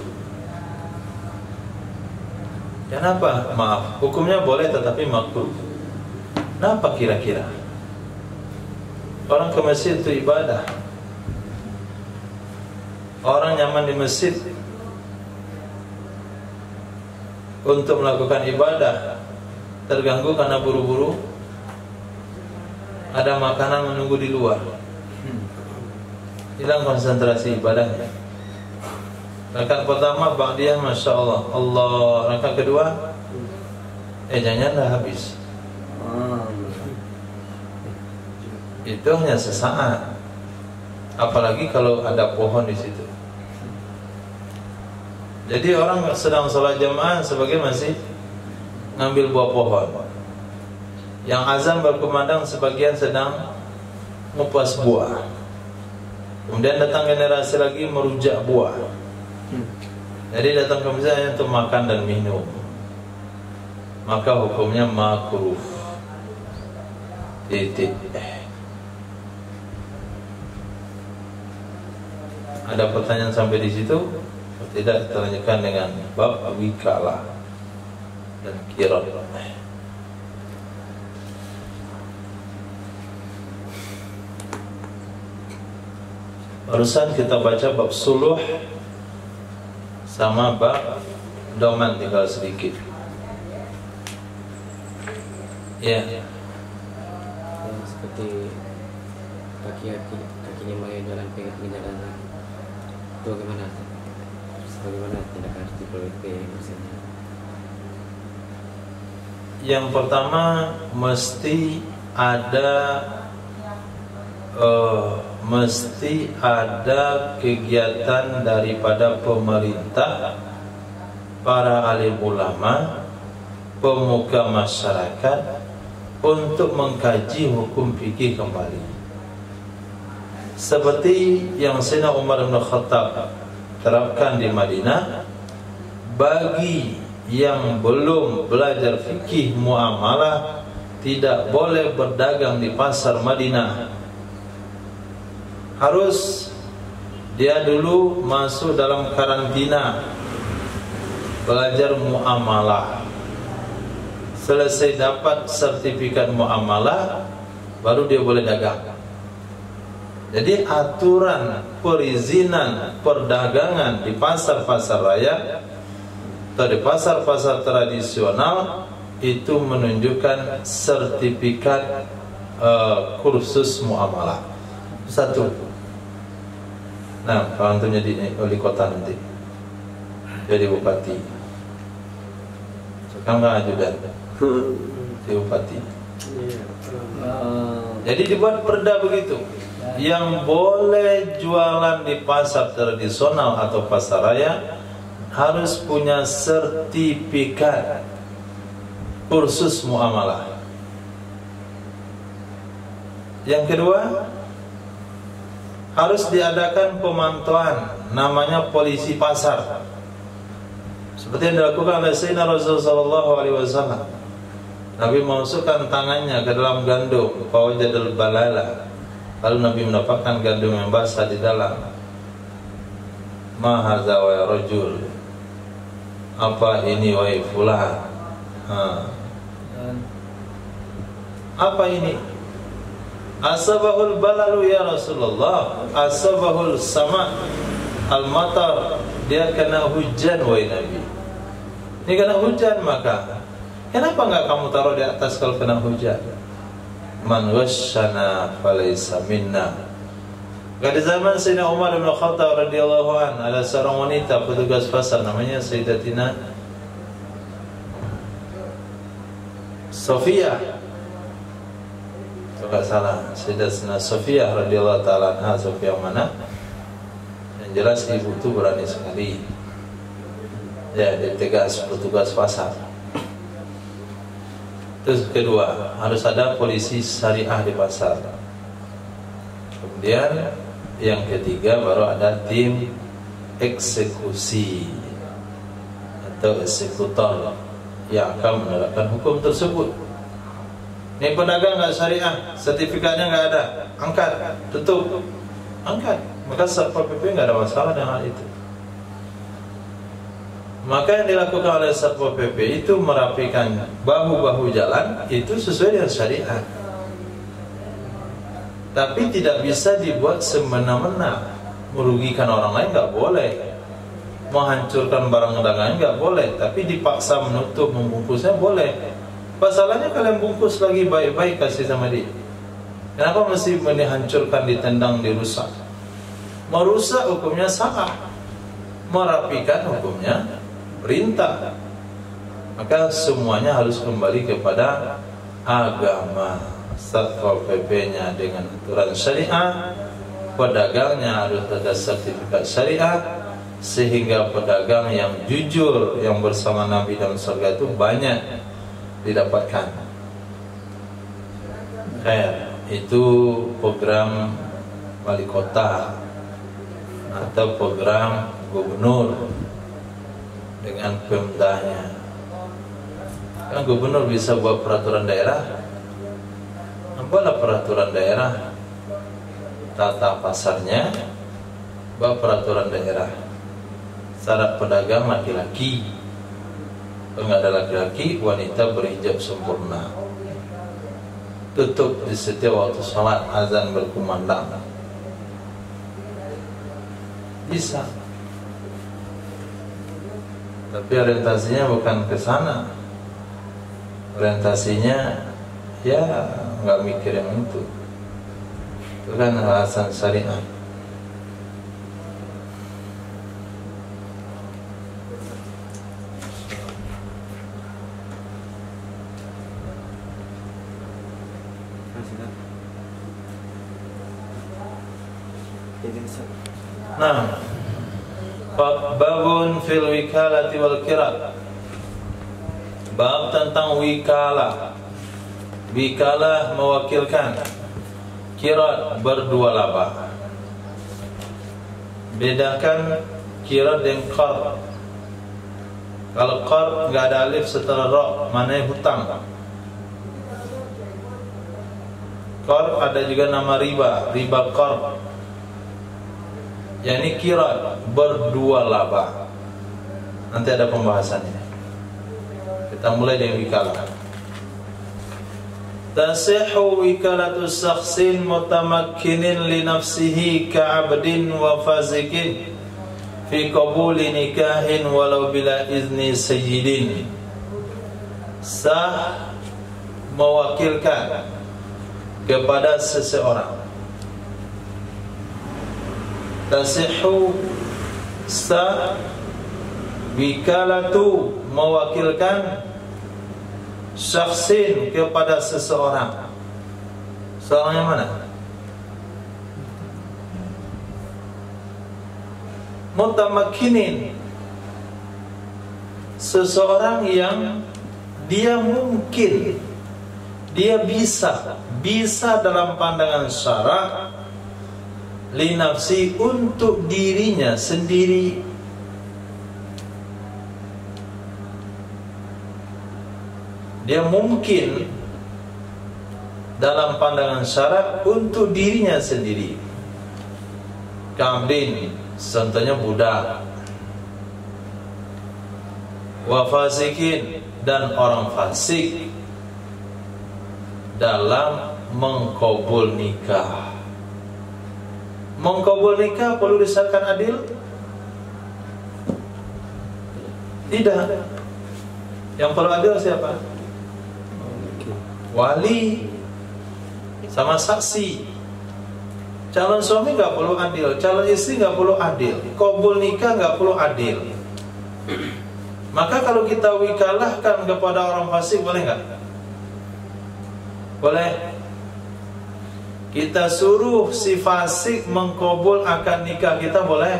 Kenapa? Maaf, hukumnya boleh tetapi makruh. Kenapa kira-kira? Orang ke masjid itu ibadah. Orang nyaman di masjid untuk melakukan ibadah, terganggu karena buru-buru, ada makanan menunggu di luar, hilang konsentrasi ibadahnya. Rakaat pertama ba'diyah masya Allah, Allah. Rakaat kedua, jangan dah habis. Itu hanya sesaat, apalagi kalau ada pohon di situ. Jadi orang sedang sholat jamaah, sebagian masih ngambil buah pohon. Yang azan berkumandang, sebagian sedang ngupas buah. Kemudian datang generasi lagi merujak buah. Jadi datang ke masjid untuk makan dan minum, maka hukumnya makruh. Titik. Ada pertanyaan sampai di situ? Tidak, kita lanjutkan dengan bab wikalah dan qirat. Barusan kita baca bab suluh sama bab doman tinggal sedikit. Ya. Yang seperti kaki lima yang jalan pengen jalan itu bagaimana? Bagaimana tindakan harus diperbaiki misalnya? Yang pertama mesti ada kegiatan daripada pemerintah, para alim ulama, pemuka masyarakat untuk mengkaji hukum fikih kembali. Seperti yang Sayyidina Umar bin Khattab terapkan di Madinah, bagi yang belum belajar fikih muamalah tidak boleh berdagang di pasar Madinah. Harus dia dulu masuk dalam karantina, belajar muamalah. Selesai dapat sertifikat muamalah, baru dia boleh dagang. Jadi aturan perizinan perdagangan di pasar-pasar raya atau di pasar-pasar tradisional itu menunjukkan sertifikat kursus muamalah. Satu. Nah, kalau untuk jadi wali kota nanti, jadi bupati, sekarang nggak ajudan, jadi bupati. Jadi dibuat perda begitu. Yang boleh jualan di pasar tradisional atau pasar raya harus punya sertifikat kursus muamalah. Yang kedua, harus diadakan pemantauan, namanya polisi pasar, seperti yang dilakukan oleh Sayyidina Rasulullah SAW. Nabi memasukkan tangannya ke dalam gandum, fawajadal balala, lalu Nabi mendapatkan gandum yang basah di dalam. Ma hadza wa rajul, apa ini wahai fulan? Apa ini? Asabahul balalu ya Rasulullah, asabahul sama al-matar, dia kena hujan wahai Nabi. Ini kena hujan, maka kenapa enggak kamu taruh di atas kalau kena hujan? Man wasyana falaysa minna. Pada zaman Sayyidina Umar bin Khattab radhiyallahu an, ada seorang wanita petugas pasar namanya Sayyidatina Sofia. Kalau salah, Sayyidatina Sofia radhiyallahu taala anha. Sofia mana? Yang jelas ibu itu berani sekali. Ya, dia tegas petugas pasar. Terus kedua, harus ada polisi syariah di pasar. Kemudian yang ketiga baru ada tim eksekusi atau eksekutor yang akan menerapkan hukum tersebut. Ini pedagang nggak syariah, sertifikatnya nggak ada, angkat, tutup, angkat. Maka Satpol PP nggak ada masalah dengan hal itu. Maka yang dilakukan oleh Satpol PP itu merapikan bahu-bahu jalan itu sesuai dengan syariat. Tapi tidak bisa dibuat semena-mena, merugikan orang lain nggak boleh, menghancurkan barang dagangan nggak boleh, tapi dipaksa menutup, membungkusnya boleh. Masalahnya kalian bungkus lagi baik-baik kasih sama dia. Kenapa mesti dihancurkan, ditendang, dirusak? Merusak hukumnya salah, merapikan hukumnya perintah. Maka semuanya harus kembali kepada agama. Satpol PP-nya dengan aturan syariah, pedagangnya harus ada sertifikat syariah, sehingga pedagang yang jujur yang bersama Nabi dalam surga itu banyak didapatkan. Itu program wali kota atau program gubernur dengan pemdanya. Kan gubernur bisa buat peraturan daerah, buatlah peraturan daerah, tata pasarnya, buat peraturan daerah. Syarat pedagang laki-laki, kalau nggak ada laki-laki, wanita berhijab sempurna, tutup di setiap waktu sholat, azan berkumandang. Bisa. tapi orientasinya bukan ke sana. Orientasinya ya nggak mikir yang itu kan alasan syariat. Nah, babun fil wikalati wal kira. Bab tentang wikalah. Wikalah mewakilkan, kira berdua laba. Bedakan kira dan qard. Kalau qard enggak ada alif setelah ra, maknanya hutang. Qard ada juga nama riba, riba qard. Yani kira berdua laba. Nanti ada pembahasannya. Kita mulai dari wikalah. Tasihhu wikalatu syakhsin mutamakkinin li nafsihi ka'abdin wa fazikin fi qabuli nikahin walau bila izni sayyidin. Sah mewakilkan kepada seseorang. Tasihhu sah, wikalatu mewakilkan, syakhsin kepada seseorang. Seorang yang mana? Mutamakkinin, seseorang yang dia mungkin, dia bisa dalam pandangan syara li nafsi, untuk dirinya sendiri. Dia mungkin dalam pandangan syara untuk dirinya sendiri. Ka'abdin, contohnya budak. Wa fasikin, dan orang fasik dalam mengkabul nikah. Mengkabul nikah perlu disahkan adil? Tidak. Yang perlu adil siapa? Wali sama saksi. Calon suami nggak perlu adil, calon istri nggak perlu adil, kabul nikah nggak perlu adil. Maka kalau kita wikalahkan kepada orang fasik, boleh nggak? Boleh. Kita suruh si fasik mengkabul akad nikah kita, boleh?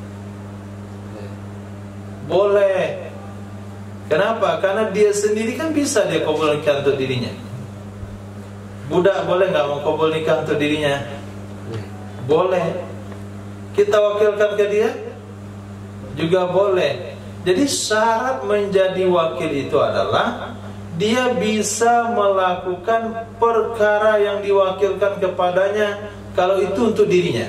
Boleh. Kenapa? Karena dia sendiri kan bisa dia kabul nikah untuk dirinya. Budak boleh nggak mengkabul nikah untuk dirinya? Boleh. Kita wakilkan ke dia juga boleh. Jadi syarat menjadi wakil itu adalah dia bisa melakukan perkara yang diwakilkan kepadanya, kalau itu untuk dirinya.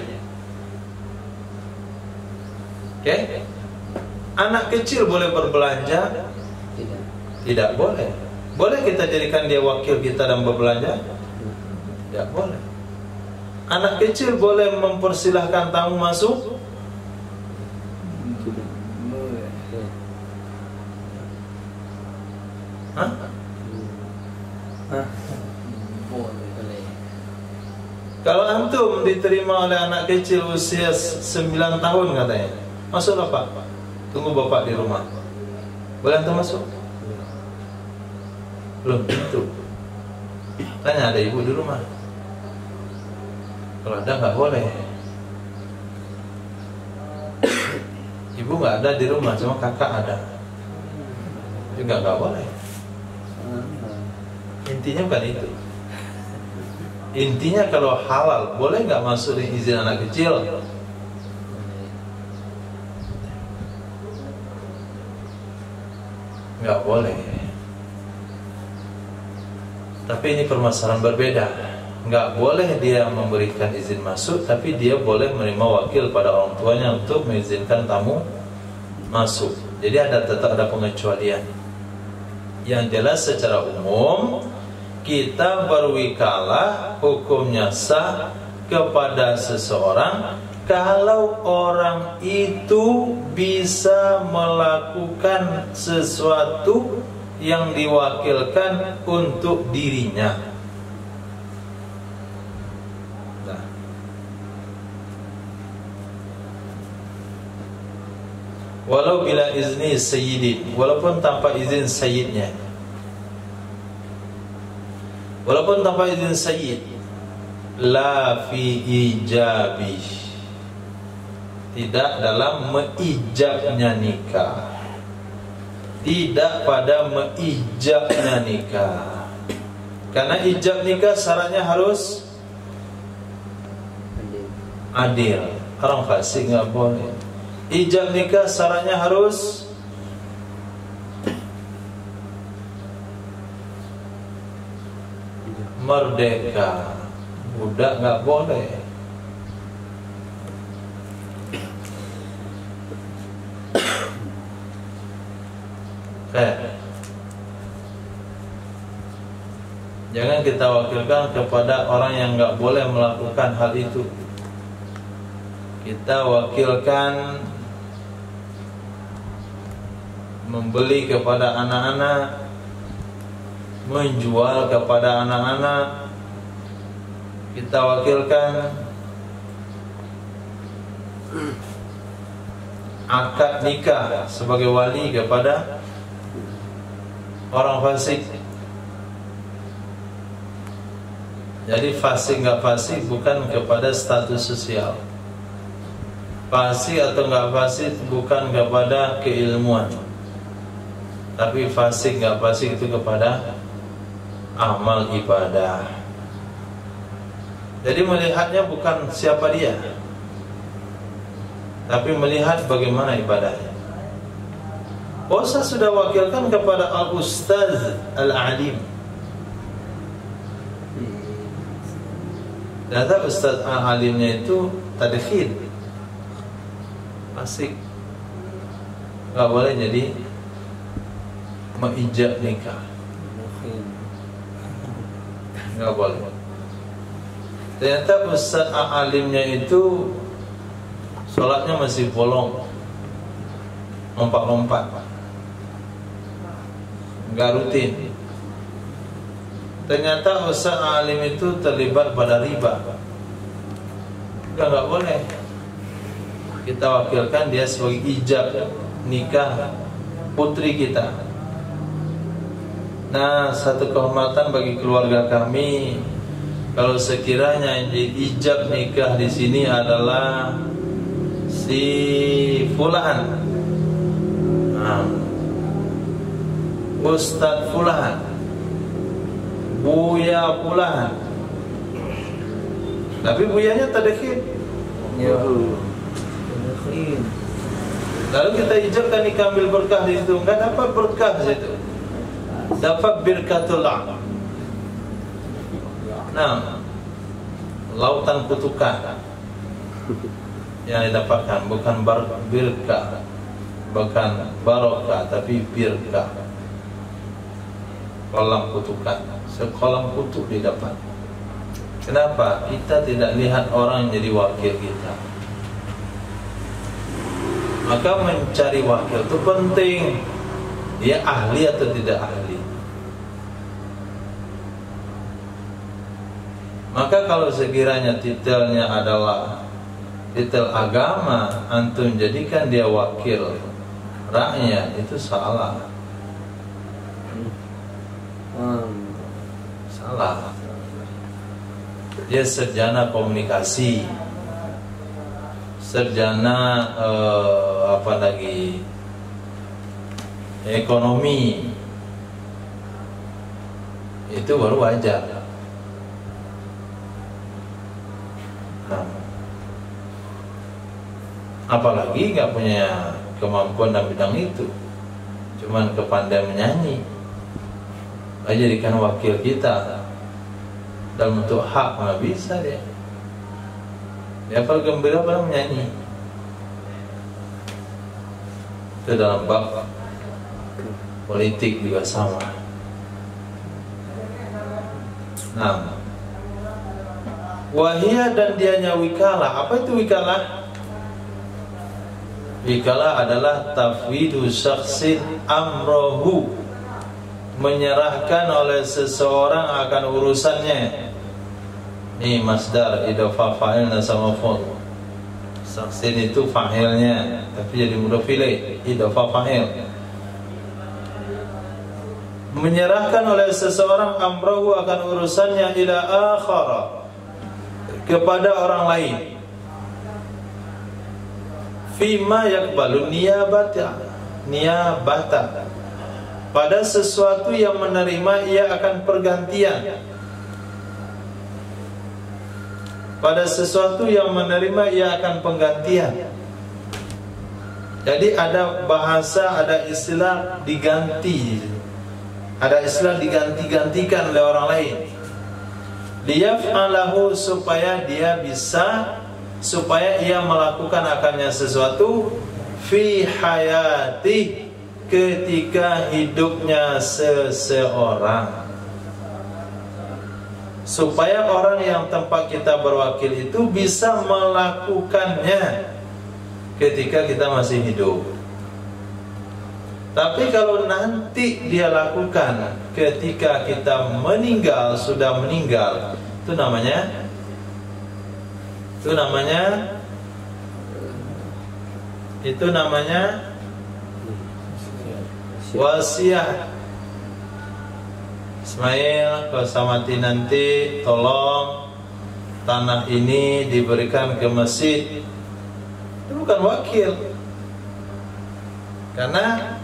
Oke? Anak kecil boleh berbelanja? Tidak boleh. Boleh kita jadikan dia wakil kita dan berbelanja? Tidak boleh. Anak kecil boleh mempersilahkan tamu masuk? Hah? Boleh. Kalau antum diterima oleh anak kecil usia 9 tahun katanya, masuklah Pak, tunggu bapak di rumah. Boleh antum masuk? Belum tentu. Tanya ada ibu di rumah. Kalau ada nggak boleh. Ibu nggak ada di rumah, cuma kakak ada, juga nggak boleh. Intinya bukan itu. Intinya kalau halal, boleh nggak masuk dengan izin anak kecil? Nggak boleh. Tapi ini permasalahan berbeda. Nggak boleh dia memberikan izin masuk, tapi dia boleh menerima wakil pada orang tuanya untuk mengizinkan tamu masuk. Jadi tetap ada pengecualian. Yang jelas secara umum kita berwikalah hukumnya sah kepada seseorang kalau orang itu bisa melakukan sesuatu yang diwakilkan untuk dirinya. Nah. Walau bila izni sayyidin, walaupun tanpa izin sayyidnya, walaupun tanpa izin sayyid, la fi ijabi, tidak dalam meijabnya nikah, tidak pada meijabnya nikah. Karena ijab nikah syaratnya harus adil. Orang fasik nggak boleh. Ijab nikah syaratnya harus merdeka. Budak nggak boleh. Jangan kita wakilkan kepada orang yang nggak boleh melakukan hal itu. Kita wakilkan membeli kepada anak-anak, menjual kepada anak-anak. Kita wakilkan akad nikah sebagai wali kepada orang fasik. Jadi fasik nggak fasik bukan kepada status sosial. Fasik atau nggak fasik bukan kepada keilmuan. Tapi fasik nggak fasik itu kepada amal ibadah. Jadi melihatnya bukan siapa dia, tapi melihat bagaimana ibadahnya. Saya sudah wakilkan kepada al-ustaz al-alim. Ternyata ustaz al-alimnya itu tadkhil, fasik, nggak boleh jadi meijab nikah, nggak boleh. Ternyata ustaz alimnya itu sholatnya masih bolong, lompat-lompat, nggak rutin. Ternyata ustaz alim itu terlibat pada riba, nggak boleh. Kita wakilkan dia sebagai ijab nikah putri kita. Nah, satu kehormatan bagi keluarga kami kalau sekiranya yang ijab nikah di sini adalah si fulan, Ustadz fulan, Buya fulan, tapi buyanya tadkhil. Ya. Lalu kita ijabkan nikah ambil berkah di situ, enggak dapat berkah di situ. Dapat birkatullah. Nah, lautan kutukan yang didapatkan bukan birkah, bukan barokah, tapi birkah. Kolam kutukan, sekolam kutuk didapat. Kenapa? Kita tidak lihat orang yang jadi wakil kita. Maka mencari wakil itu penting. Dia ahli atau tidak ahli. Maka kalau sekiranya titelnya adalah titel agama, antum jadikan dia wakil rakyat, itu salah. Salah. Dia sarjana komunikasi, sarjana ekonomi, itu baru wajar. Nah, apalagi nggak punya kemampuan dalam bidang itu, cuman kepandaian menyanyi, jadikan wakil kita dalam bentuk hak, nggak bisa dia. Dia kalau gembira pada menyanyi. Itu dalam bab politik juga sama. Nah, Wahia dan dianya wikalah. Apa itu wikalah? Wikalah adalah tafwidu syakhsin amrohu, menyerahkan oleh seseorang akan urusannya. Ini masdar idhofah fa'il sama maf'ul. Syakhsin itu fa'ilnya, tapi jadi mudhaf ilaih, idhofah fa'il. Menyerahkan oleh seseorang amrohu akan urusannya ila akhara, kepada orang lain. Fima yakbalu niyabata, pada sesuatu yang menerima ia akan pergantian. Pada sesuatu yang menerima ia akan penggantian. Jadi ada bahasa, ada istilah diganti, ada istilah diganti-gantikan oleh orang lain. Liyaf'alahu, supaya dia bisa, supaya ia melakukan akannya sesuatu fi hayati, ketika hidupnya seseorang, supaya orang yang tempat kita berwakil itu bisa melakukannya ketika kita masih hidup. Tapi kalau nanti dia lakukan ketika kita meninggal, sudah meninggal, itu namanya wasiat. Ismail, kalau sama mati nanti tolong tanah ini diberikan ke masjid. Itu bukan wakil, karena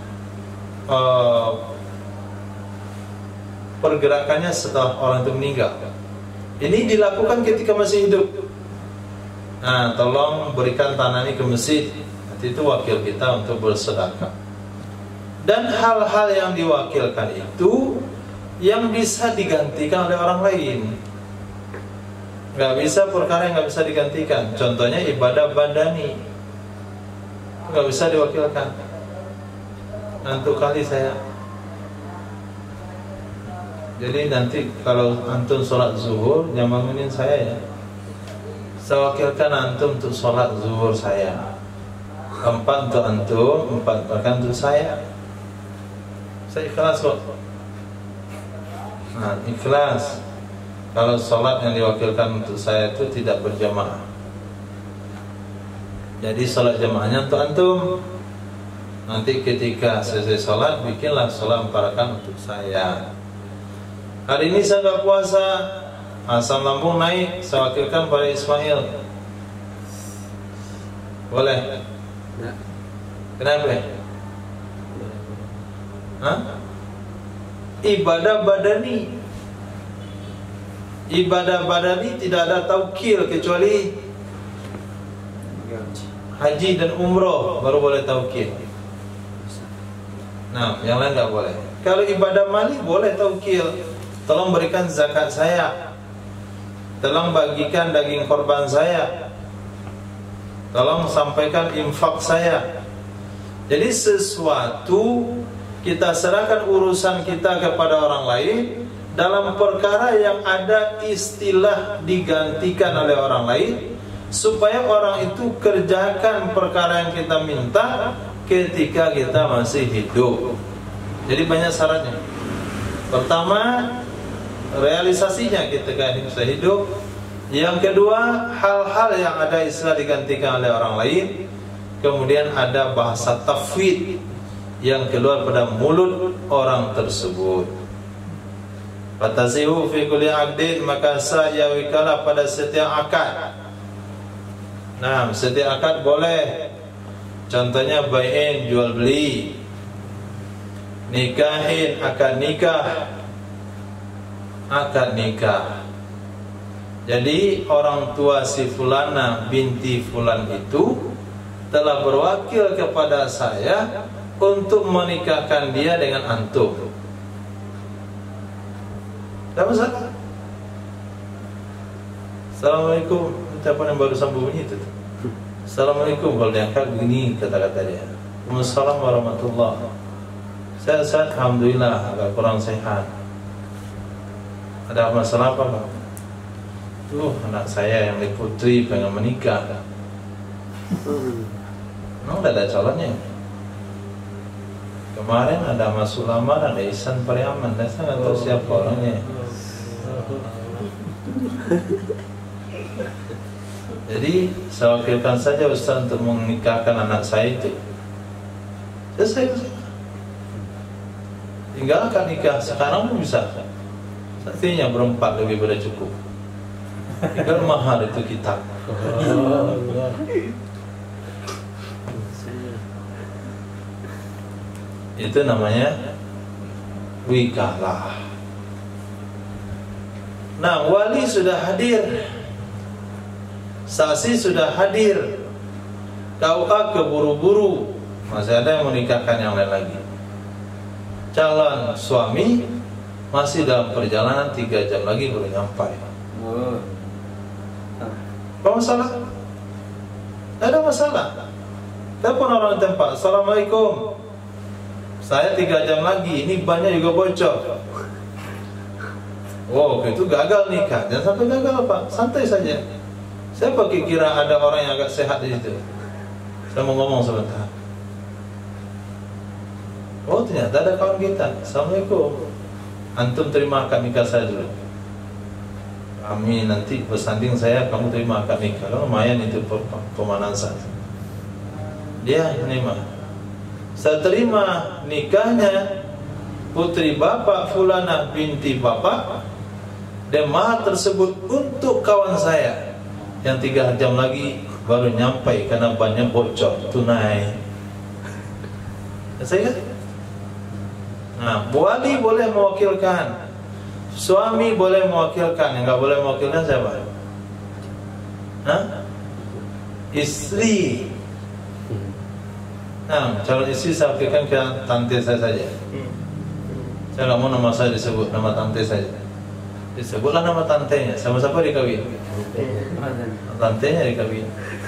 pergerakannya setelah orang itu meninggal. Ini dilakukan ketika masih hidup. Nah, tolong berikan tanah ini ke masjid. Nanti itu wakil kita untuk bersedekah. Dan hal-hal yang diwakilkan itu yang bisa digantikan oleh orang lain. Gak bisa perkara yang gak bisa digantikan. Contohnya ibadah badani, gak bisa diwakilkan. Ngantuk kali saya. Jadi nanti kalau antum sholat zuhur, jangan bangunin saya ya. Saya wakilkan antum untuk sholat zuhur saya. 4 untuk antum, 4 bahkan untuk saya. Saya ikhlas kok. Nah, ikhlas. Kalau sholat yang diwakilkan untuk saya itu tidak berjamaah, jadi sholat jamaahnya untuk antum. Nanti ketika selesai sholat, bikinlah sholat 4 rakaat untuk saya. Hari ini saya nggak puasa, asam lambung naik, saya wakilkan pada Ismail. Boleh? Nah, Kenapa? Hah? Ibadah badani tidak ada taukil, kecuali haji dan umroh baru boleh taukil. Nah, yang lain nggak boleh. Kalau ibadah mali boleh taukil. Tolong berikan zakat saya, tolong bagikan daging korban saya, tolong sampaikan infak saya. Jadi sesuatu kita serahkan urusan kita kepada orang lain dalam perkara yang ada istilah digantikan oleh orang lain, supaya orang itu kerjakan perkara yang kita minta ketika kita masih hidup. Jadi banyak syaratnya. Pertama, realisasinya ketika kita hidup. Yang kedua, hal-hal yang ada istilah digantikan oleh orang lain. Kemudian ada bahasa tafwid yang keluar pada mulut orang tersebut. Fatasihu fi kulli aqdin, maka saya wikalah pada setiap akad. Nah, setiap akad boleh. Contohnya bai'in, jual beli. Nikahin, akad nikah. Akad nikah. Jadi orang tua si fulana binti fulan itu telah berwakil kepada saya untuk menikahkan dia dengan antum. Tak masalah. Assalamualaikum. Ucapan yang baru sambung itu. Assalamualaikum, kalau diangkat begini kata-kata dia. Assalamualaikum warahmatullahi. Saya sehat, alhamdulillah, agak kurang sehat. Ada masalah apa, Pak? tuh anak saya yang Putri pengen menikah. Memang udah ada calonnya. Kemarin ada Mas Sulaiman, ada Ihsan Pariaman, saya nggak tahu siapa orangnya. Jadi saya wakilkan saja Ustaz untuk menikahkan anak saya itu. Selesai. Tinggalkan nikah sekarang pun bisa. Artinya berempat lebih pada cukup. Tinggal mahar itu kitab. Itu namanya wikalah. Nah, wali sudah hadir, saksi sudah hadir, KUA keburu-buru, masih ada yang menikahkan yang lain lagi. Calon suami masih dalam perjalanan 3 jam lagi baru nyampai. Apa masalah? Tidak ada masalah. Telepon orang tempat, Assalamualaikum, saya 3 jam lagi, ini bannya juga bocor. Oh, itu gagal nikah. Jangan sampai gagal, Pak. Santai saja. Saya pakai kira ada orang yang agak sehat di situ. Saya mau ngomong sebentar. Oh, ternyata ada kawan kita. Assalamualaikum. Antum terima akad nikah saya dulu. Kami nanti bersanding saya, kamu terima akad nikah. Lumayan itu pemanasan. Dia menerima. Saya terima nikahnya putri bapak Fulana binti bapak, dan mahar tersebut untuk kawan saya yang 3 jam lagi baru nyampai karena banyak bocor tunai. Saya kan? Nah, wali boleh mewakilkan, suami boleh mewakilkan, yang nggak boleh mewakilkan siapa? Hah? Istri. Nah, calon istri saya wakilkan ke tante saya saja. Saya nggak mau nama saya disebut, nama tante saja. Disebutlah nama tantenya. Sama siapa dikawin? Tantenya dikawin.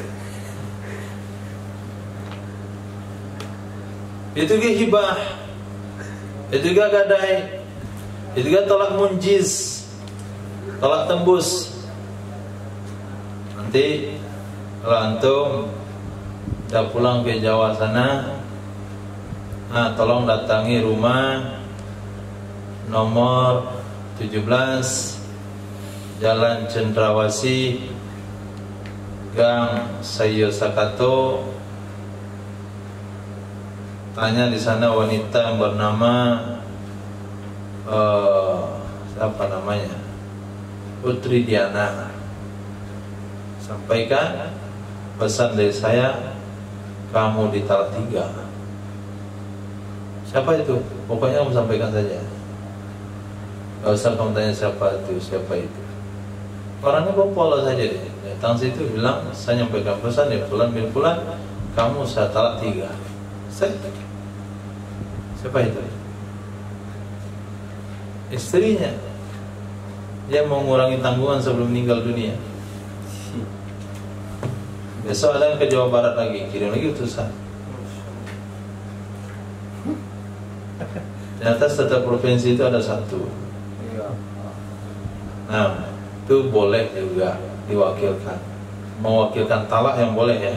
Itu juga hibah, itu juga gadai, itu juga tolak munjiz, tolak tembus. Nanti kalau antum udah pulang ke Jawa sana, nah tolong datangi rumah nomor 17 Jalan Cendrawasih, Gang Sayo Sakato. Tanya di sana wanita yang bernama siapa namanya? Putri Diana. Sampaikan pesan dari saya, kamu ditalak 3. Siapa itu? Pokoknya kamu sampaikan saja. Gak usah kamu tanya siapa itu. Orangnya polos saja deh. Datang situ bilang, saya nyampaikan pesan ya Fulan bin Fulan, kamu saya talak 3. Siapa itu? Istrinya. Dia mau mengurangi tanggungan sebelum meninggal dunia. Besok ada yang ke Jawa Barat lagi, kirim lagi utusan. Ternyata setiap provinsi itu ada 1. Nah, itu boleh juga diwakilkan. Mewakilkan talak yang boleh ya.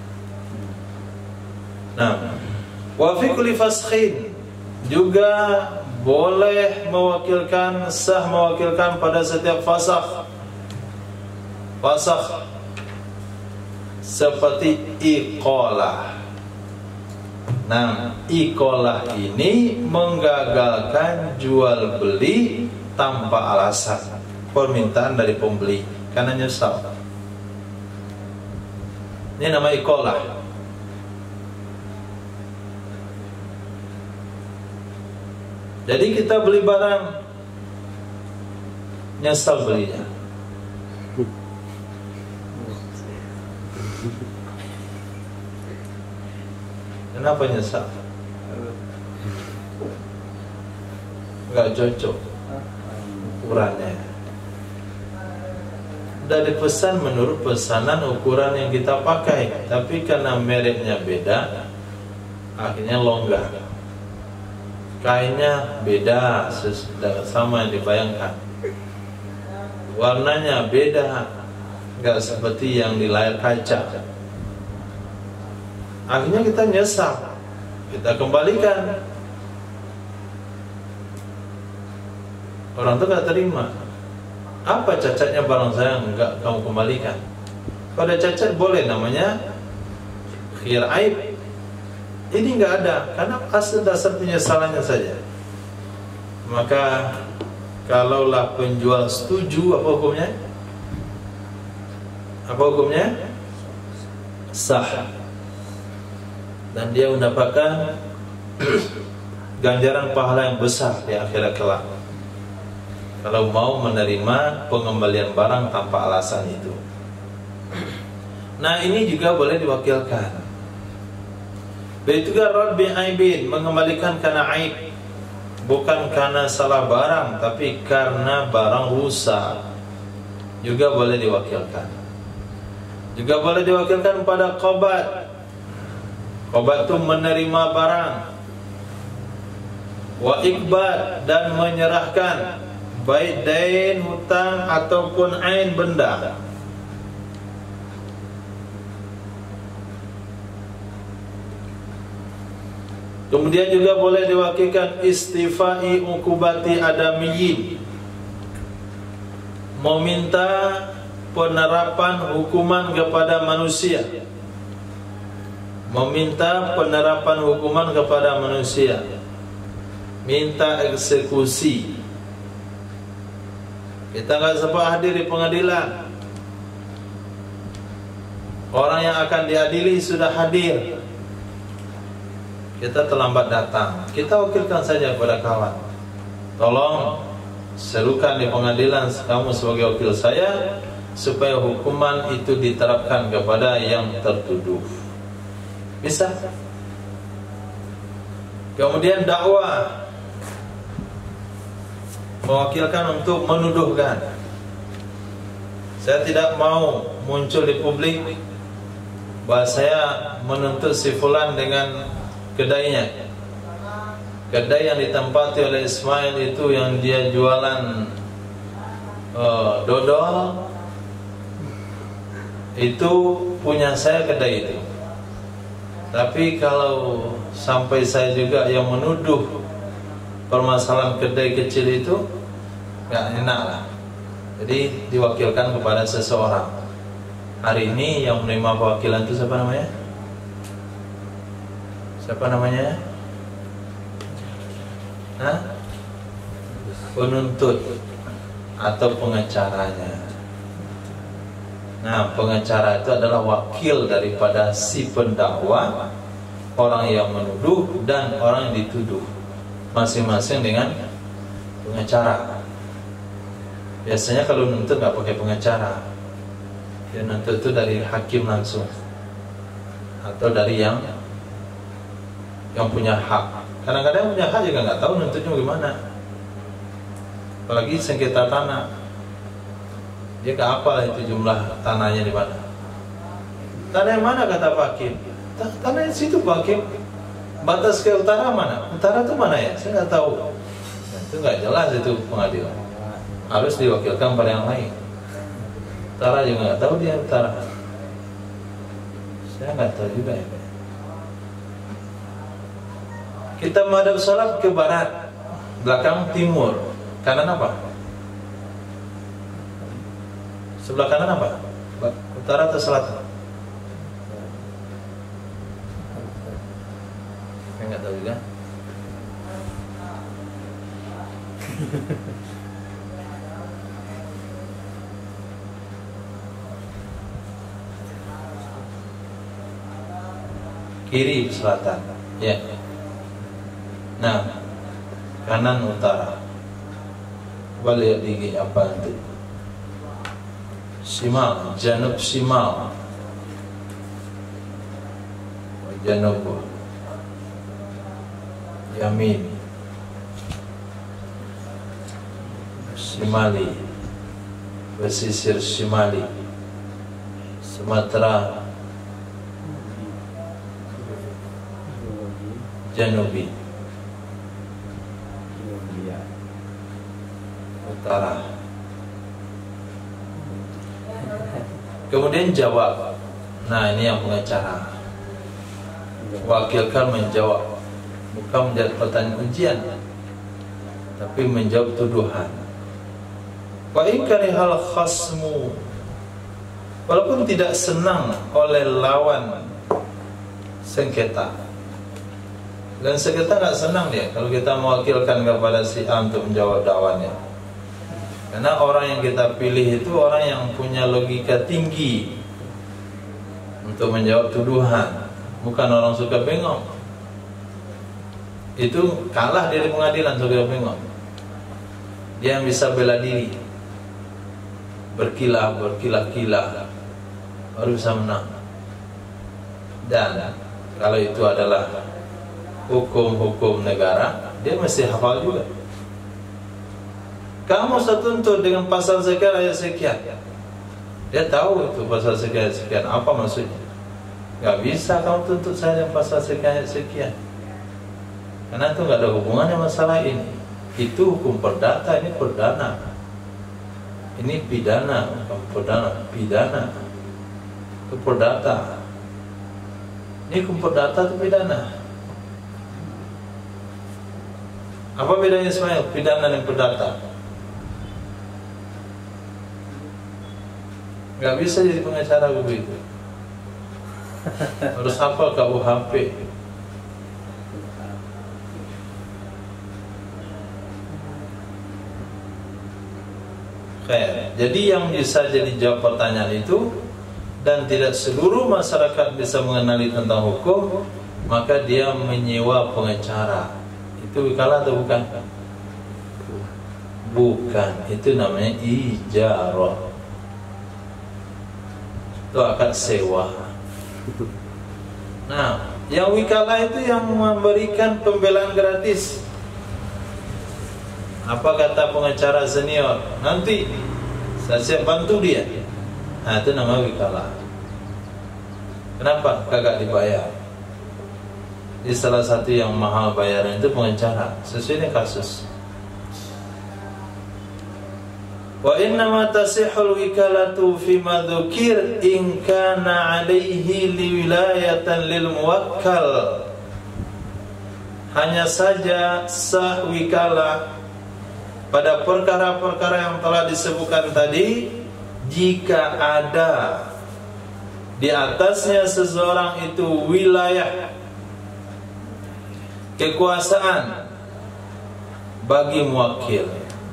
Nah, wa fi kulli faskhin juga boleh mewakilkan, sah mewakilkan pada setiap fasakh. Fasakh seperti iqalah. Nah, iqalah ini menggagalkan jual beli tanpa alasan, permintaan dari pembeli karena nyesal. Ini nama iqalah. Jadi kita beli barang, nyesal belinya. Kenapa nyesal? Gak cocok ukurannya. Dari pesan menurut pesanan ukuran yang kita pakai, tapi karena mereknya beda, akhirnya longgar. Kainnya beda, sama yang dibayangkan. warnanya beda, nggak seperti yang di layar kaca. Akhirnya kita nyesal, kita kembalikan. Orang itu nggak terima. Apa cacatnya barang saya nggak kamu kembalikan? Kalau ada cacat boleh, namanya khiyar aib. Ini nggak ada, karena asal dasar penyesalannya saja. Maka kalaulah penjual setuju, apa hukumnya? Apa hukumnya? Sah. Dan dia mendapatkan ganjaran pahala yang besar di akhirat kelak, kalau mau menerima pengembalian barang tanpa alasan itu. Nah, ini juga boleh diwakilkan. Begitu juga rad bi aibin, mengembalikan karena aib, bukan karena salah barang, tapi karena barang rusak, juga boleh diwakilkan. Juga boleh diwakilkan pada qabat. Qabat itu menerima barang. Wa ikbat, dan menyerahkan, baik dain, hutang ataupun ain, benda. Kemudian juga boleh diwakilkan istifai ukubati adamiyin, meminta penerapan hukuman kepada manusia. Meminta penerapan hukuman kepada manusia, minta eksekusi. Kita nggak sempat hadir di pengadilan, orang yang akan diadili sudah hadir, kita terlambat datang, kita wakilkan saja kepada kawan, tolong serukan di pengadilan kamu sebagai wakil saya, supaya hukuman itu diterapkan kepada yang tertuduh. Bisa. Kemudian dakwah, mewakilkan untuk menuduhkan. Saya tidak mau muncul di publik bahwa saya menuntut si fulan dengan kedainya. Kedai yang ditempati oleh Ismail itu yang dia jualan dodol, itu punya saya kedai itu. Tapi kalau sampai saya juga yang menuduh permasalahan kedai kecil itu, nggak enak lah. Jadi diwakilkan kepada seseorang. Hari ini yang menerima perwakilan itu siapa namanya? Siapa namanya? Hah? Penuntut atau pengacaranya. Nah, pengacara itu adalah wakil daripada si pendakwa, orang yang menuduh dan orang yang dituduh, masing-masing dengan pengacara. Biasanya kalau nuntut nggak pakai pengacara, dia nuntut itu dari hakim langsung atau dari yang punya hak. Kadang-kadang yang punya hak juga nggak tahu nuntutnya bagaimana, apalagi sengketa tanah. Dia nggak apa itu jumlah tanahnya di mana. Tanah yang mana kata Pak Hakim? Tanah yang situ Pak Hakim. Batas ke utara mana? Utara itu mana ya? Saya nggak tahu. Nah, itu nggak jelas itu pengadilan. Harus diwakilkan pada yang lain. Utara juga nggak tahu dia utara. Saya nggak tahu juga ya. Kita menghadap sholat ke barat, belakang timur, kanan apa? Sebelah kanan apa? Utara atau selatan? Saya nggak tahu juga. Kiri selatan, ya. Nah, kanan utara. Coba lihat di apa nanti? Shimal, janub shimal, janub yamin, shimali, pesisir shimali, Sumatera, janubi, utara. Kemudian jawab. Nah, ini yang pengacara. Wakilkan menjawab, bukan menjawab pertanyaan ujian, tapi menjawab tuduhan. Wa in karihal khasmu, walaupun tidak senang oleh lawan sengketa. Dan sengketa nggak senang dia kalau kita mewakilkan kepada si A untuk menjawab dakwaannya. Karena orang yang kita pilih itu orang yang punya logika tinggi untuk menjawab tuduhan, bukan orang suka bengong. Itu kalah dari pengadilan suka bengong. Dia yang bisa bela diri, berkilah-kilah, baru bisa menang. Dan kalau itu adalah hukum-hukum negara, dia mesti hafal juga. Kamu saya tuntut dengan pasal sekian ayat sekian, dia tahu itu pasal sekian ayat sekian apa maksudnya. Gak bisa kamu tuntut saya dengan pasal sekian ayat sekian, karena itu gak ada hubungannya masalah ini. Itu hukum perdata, ini perdana. Ini pidana, bukan perdana, pidana. Itu perdata. Ini hukum perdata itu pidana. Apa bedanya Ismail? Pidana dan perdata. Gak bisa jadi pengacara begitu. Harus hafal KUHP. Jadi yang bisa jadi jawab pertanyaan itu, dan tidak seluruh masyarakat bisa mengenali tentang hukum, maka dia menyewa pengacara. Itu wikalah atau bukan? Bukan, itu namanya ijarah. Itu akad sewa. Nah, yang wikalah itu yang memberikan pembelaan gratis. Apa kata pengacara senior? Nanti saya siap bantu dia. Nah, itu namanya wikalah. Kenapa? Kagak dibayar. Di salah satu yang mahal bayaran itu pengacara, sesuai dengan kasus. Wa innama tasihul wikalatu fi ma dzukir in kana alaihi liwilayatan lil muwakkal. Hanya saja sah wikalah pada perkara-perkara yang telah disebutkan tadi jika ada di atasnya seseorang itu wilayah, kekuasaan bagi muwakil.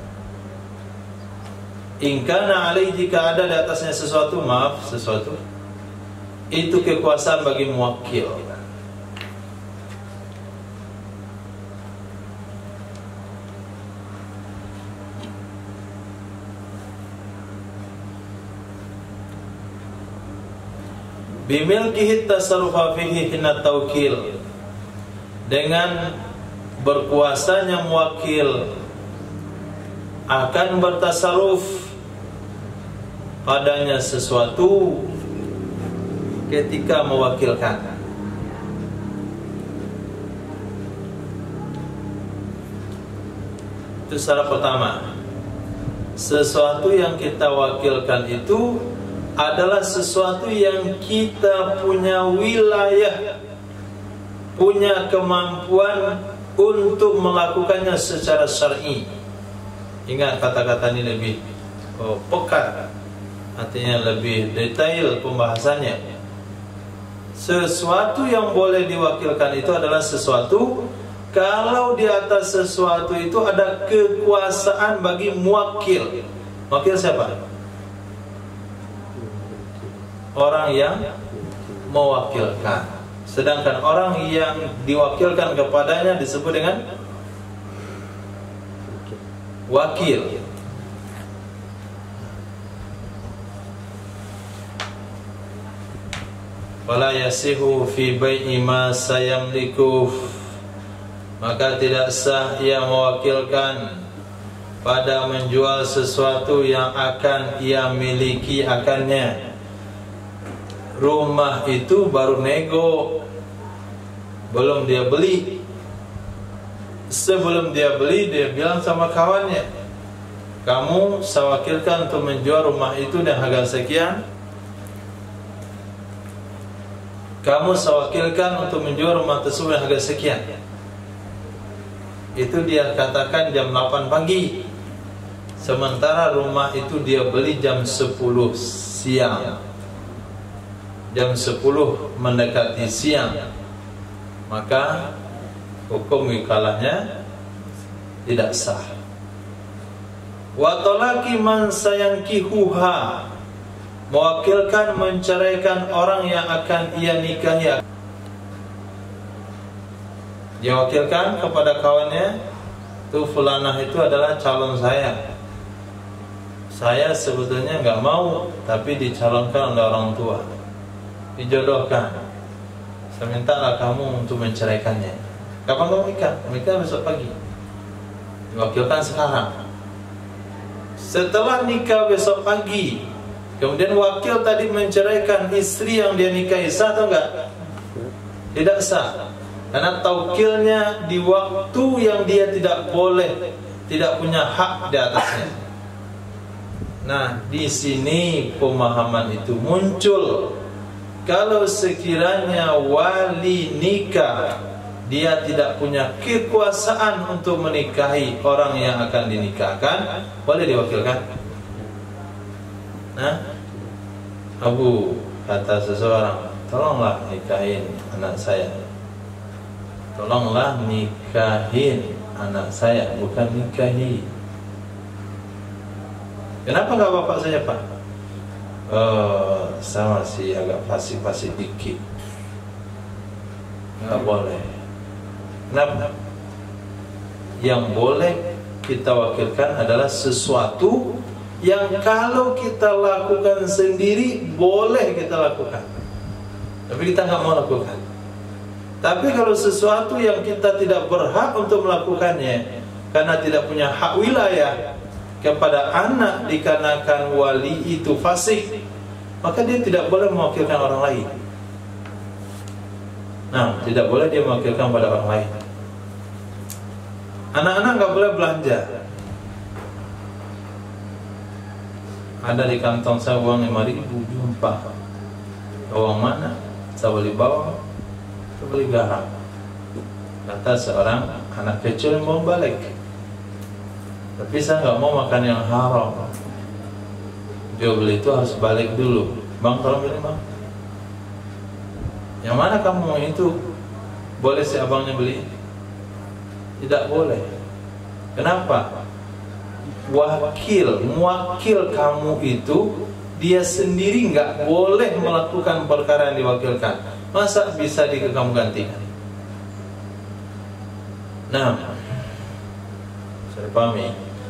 Ingkana alaih, jika ada di atasnya sesuatu, itu kekuasaan bagi muwakil. Bimilkihi tasarrufa fihi hina tawkil, dengan berkuasanya muwakil akan bertasarruf padanya sesuatu ketika mewakilkan. Itu syarat pertama. Sesuatu yang kita wakilkan itu adalah sesuatu yang kita punya wilayah, punya kemampuan untuk melakukannya secara syar'i. Ingat kata-kata ini lebih pekat, artinya lebih detail pembahasannya. Sesuatu yang boleh diwakilkan itu adalah sesuatu kalau di atas sesuatu itu ada kekuasaan bagi muwakil. Wakil siapa? Orang yang mewakilkan. Sedangkan orang yang diwakilkan kepadanya disebut dengan wakil. Wala yasihu fi bai'i ma sayamliku, maka tidak sah ia mewakilkan pada menjual sesuatu yang akan ia miliki akannya. Rumah itu baru nego, belum dia beli. Sebelum dia beli, dia bilang sama kawannya, kamu saya wakilkan untuk menjual rumah itu dengan harga sekian, kamu saya wakilkan untuk menjual rumah tersebut harga sekian. Itu dia katakan jam 8 pagi, sementara rumah itu dia beli jam 10 siang, jam 10 mendekati siang, maka hukum wikalahnya tidak sah. Wa talaqi man sayankihuha, mewakilkan menceraikan orang yang akan ia nikahi. Dia wakilkan kepada kawannya, tuh fulanah itu adalah calon saya. Saya sebetulnya nggak mau, tapi dicalonkan oleh orang tua, dijodohkan. Saya mintalah kamu untuk menceraikannya. Kapan kamu nikah? Nikah besok pagi. Diwakilkan sekarang. Setelah nikah besok pagi, kemudian wakil tadi menceraikan istri yang dia nikahi, sah atau enggak? Tidak sah. Karena taukilnya di waktu yang dia tidak boleh, tidak punya hak di atasnya. Nah, di sini pemahaman itu muncul. Kalau sekiranya wali nikah, dia tidak punya kekuasaan untuk menikahi orang yang akan dinikahkan, boleh diwakilkan? Nah, Abu kata seseorang, tolonglah nikahin anak saya. Tolonglah nikahin anak saya, bukan nikahi. Kenapa enggak bapak saja, Pak? Saya masih agak fasih-fasih dikit. Enggak boleh. Kenapa? Yang boleh kita wakilkan adalah sesuatu yang kalau kita lakukan sendiri boleh kita lakukan, tapi kita nggak mau lakukan. Tapi kalau sesuatu yang kita tidak berhak untuk melakukannya karena tidak punya hak wilayah kepada anak dikarenakan wali itu fasik, maka dia tidak boleh mewakilkan orang lain. Nah, tidak boleh dia mewakilkan pada orang lain. Anak-anak nggak boleh belanja. Ada di kantong saya uang 5.000, jumpa. Uang mana? Saya beli bawang, saya beli garam. Kata seorang anak kecil yang mau balik, tapi saya nggak mau makan yang haram. Dia beli itu harus balik dulu. Bang, tolong beli bang. Yang mana kamu mau itu? Boleh si abangnya beli? Tidak boleh. Kenapa? Muwakil kamu itu dia sendiri nggak boleh melakukan perkara yang diwakilkan. Masa bisa kamu gantikan? Nah, saya pahami.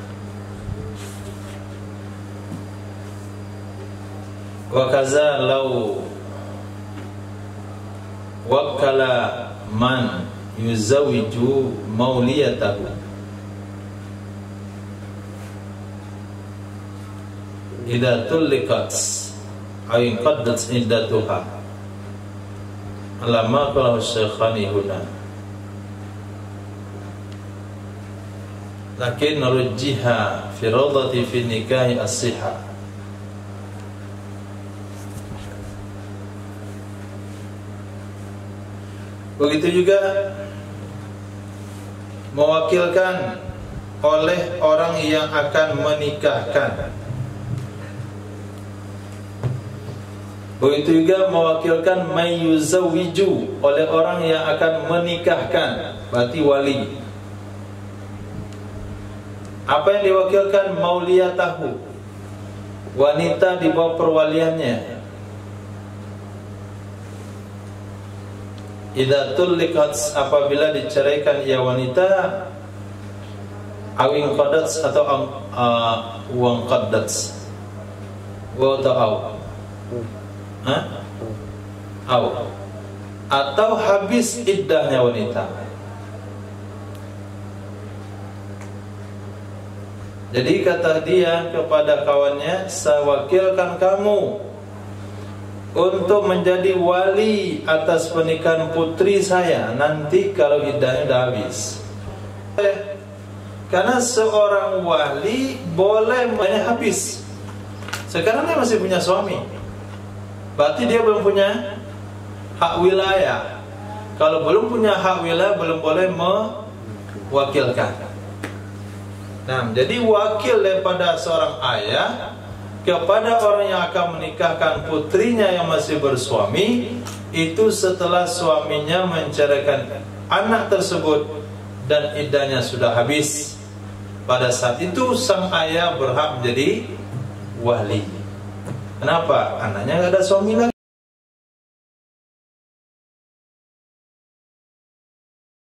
Wa kaza law wakala man yuzawiju mauliyatahu idza tulliqat aw inqaddat iddatuha ala ma qala syekhani huna, lakin rujjiha fi radati fi nikahi as-sihah. Begitu juga mewakilkan oleh orang yang akan menikahkan. Begitu juga mewakilkan mayyuzawiju, oleh orang yang akan menikahkan, berarti wali. Apa yang diwakilkan? Mauliyatahu, wanita di bawah perwaliannya. Idza tulliqat, apabila diceraikan ia wanita, awin qadat atau uang qadat, wa ta'aw, atau habis iddahnya wanita. Jadi kata dia kepada kawannya, saya wakilkan kamu untuk menjadi wali atas pernikahan putri saya nanti kalau iddahnya sudah habis. Karena seorang wali boleh habis. Sekarang dia masih punya suami, berarti dia belum punya hak wilayah. Kalau belum punya hak wilayah, belum boleh mewakilkan. Nah, jadi wakil daripada seorang ayah kepada orang yang akan menikahkan putrinya yang masih bersuami, itu setelah suaminya menceraikan anak tersebut dan iddahnya sudah habis. Pada saat itu sang ayah berhak menjadi wali. Kenapa? Anaknya gak ada suami lagi.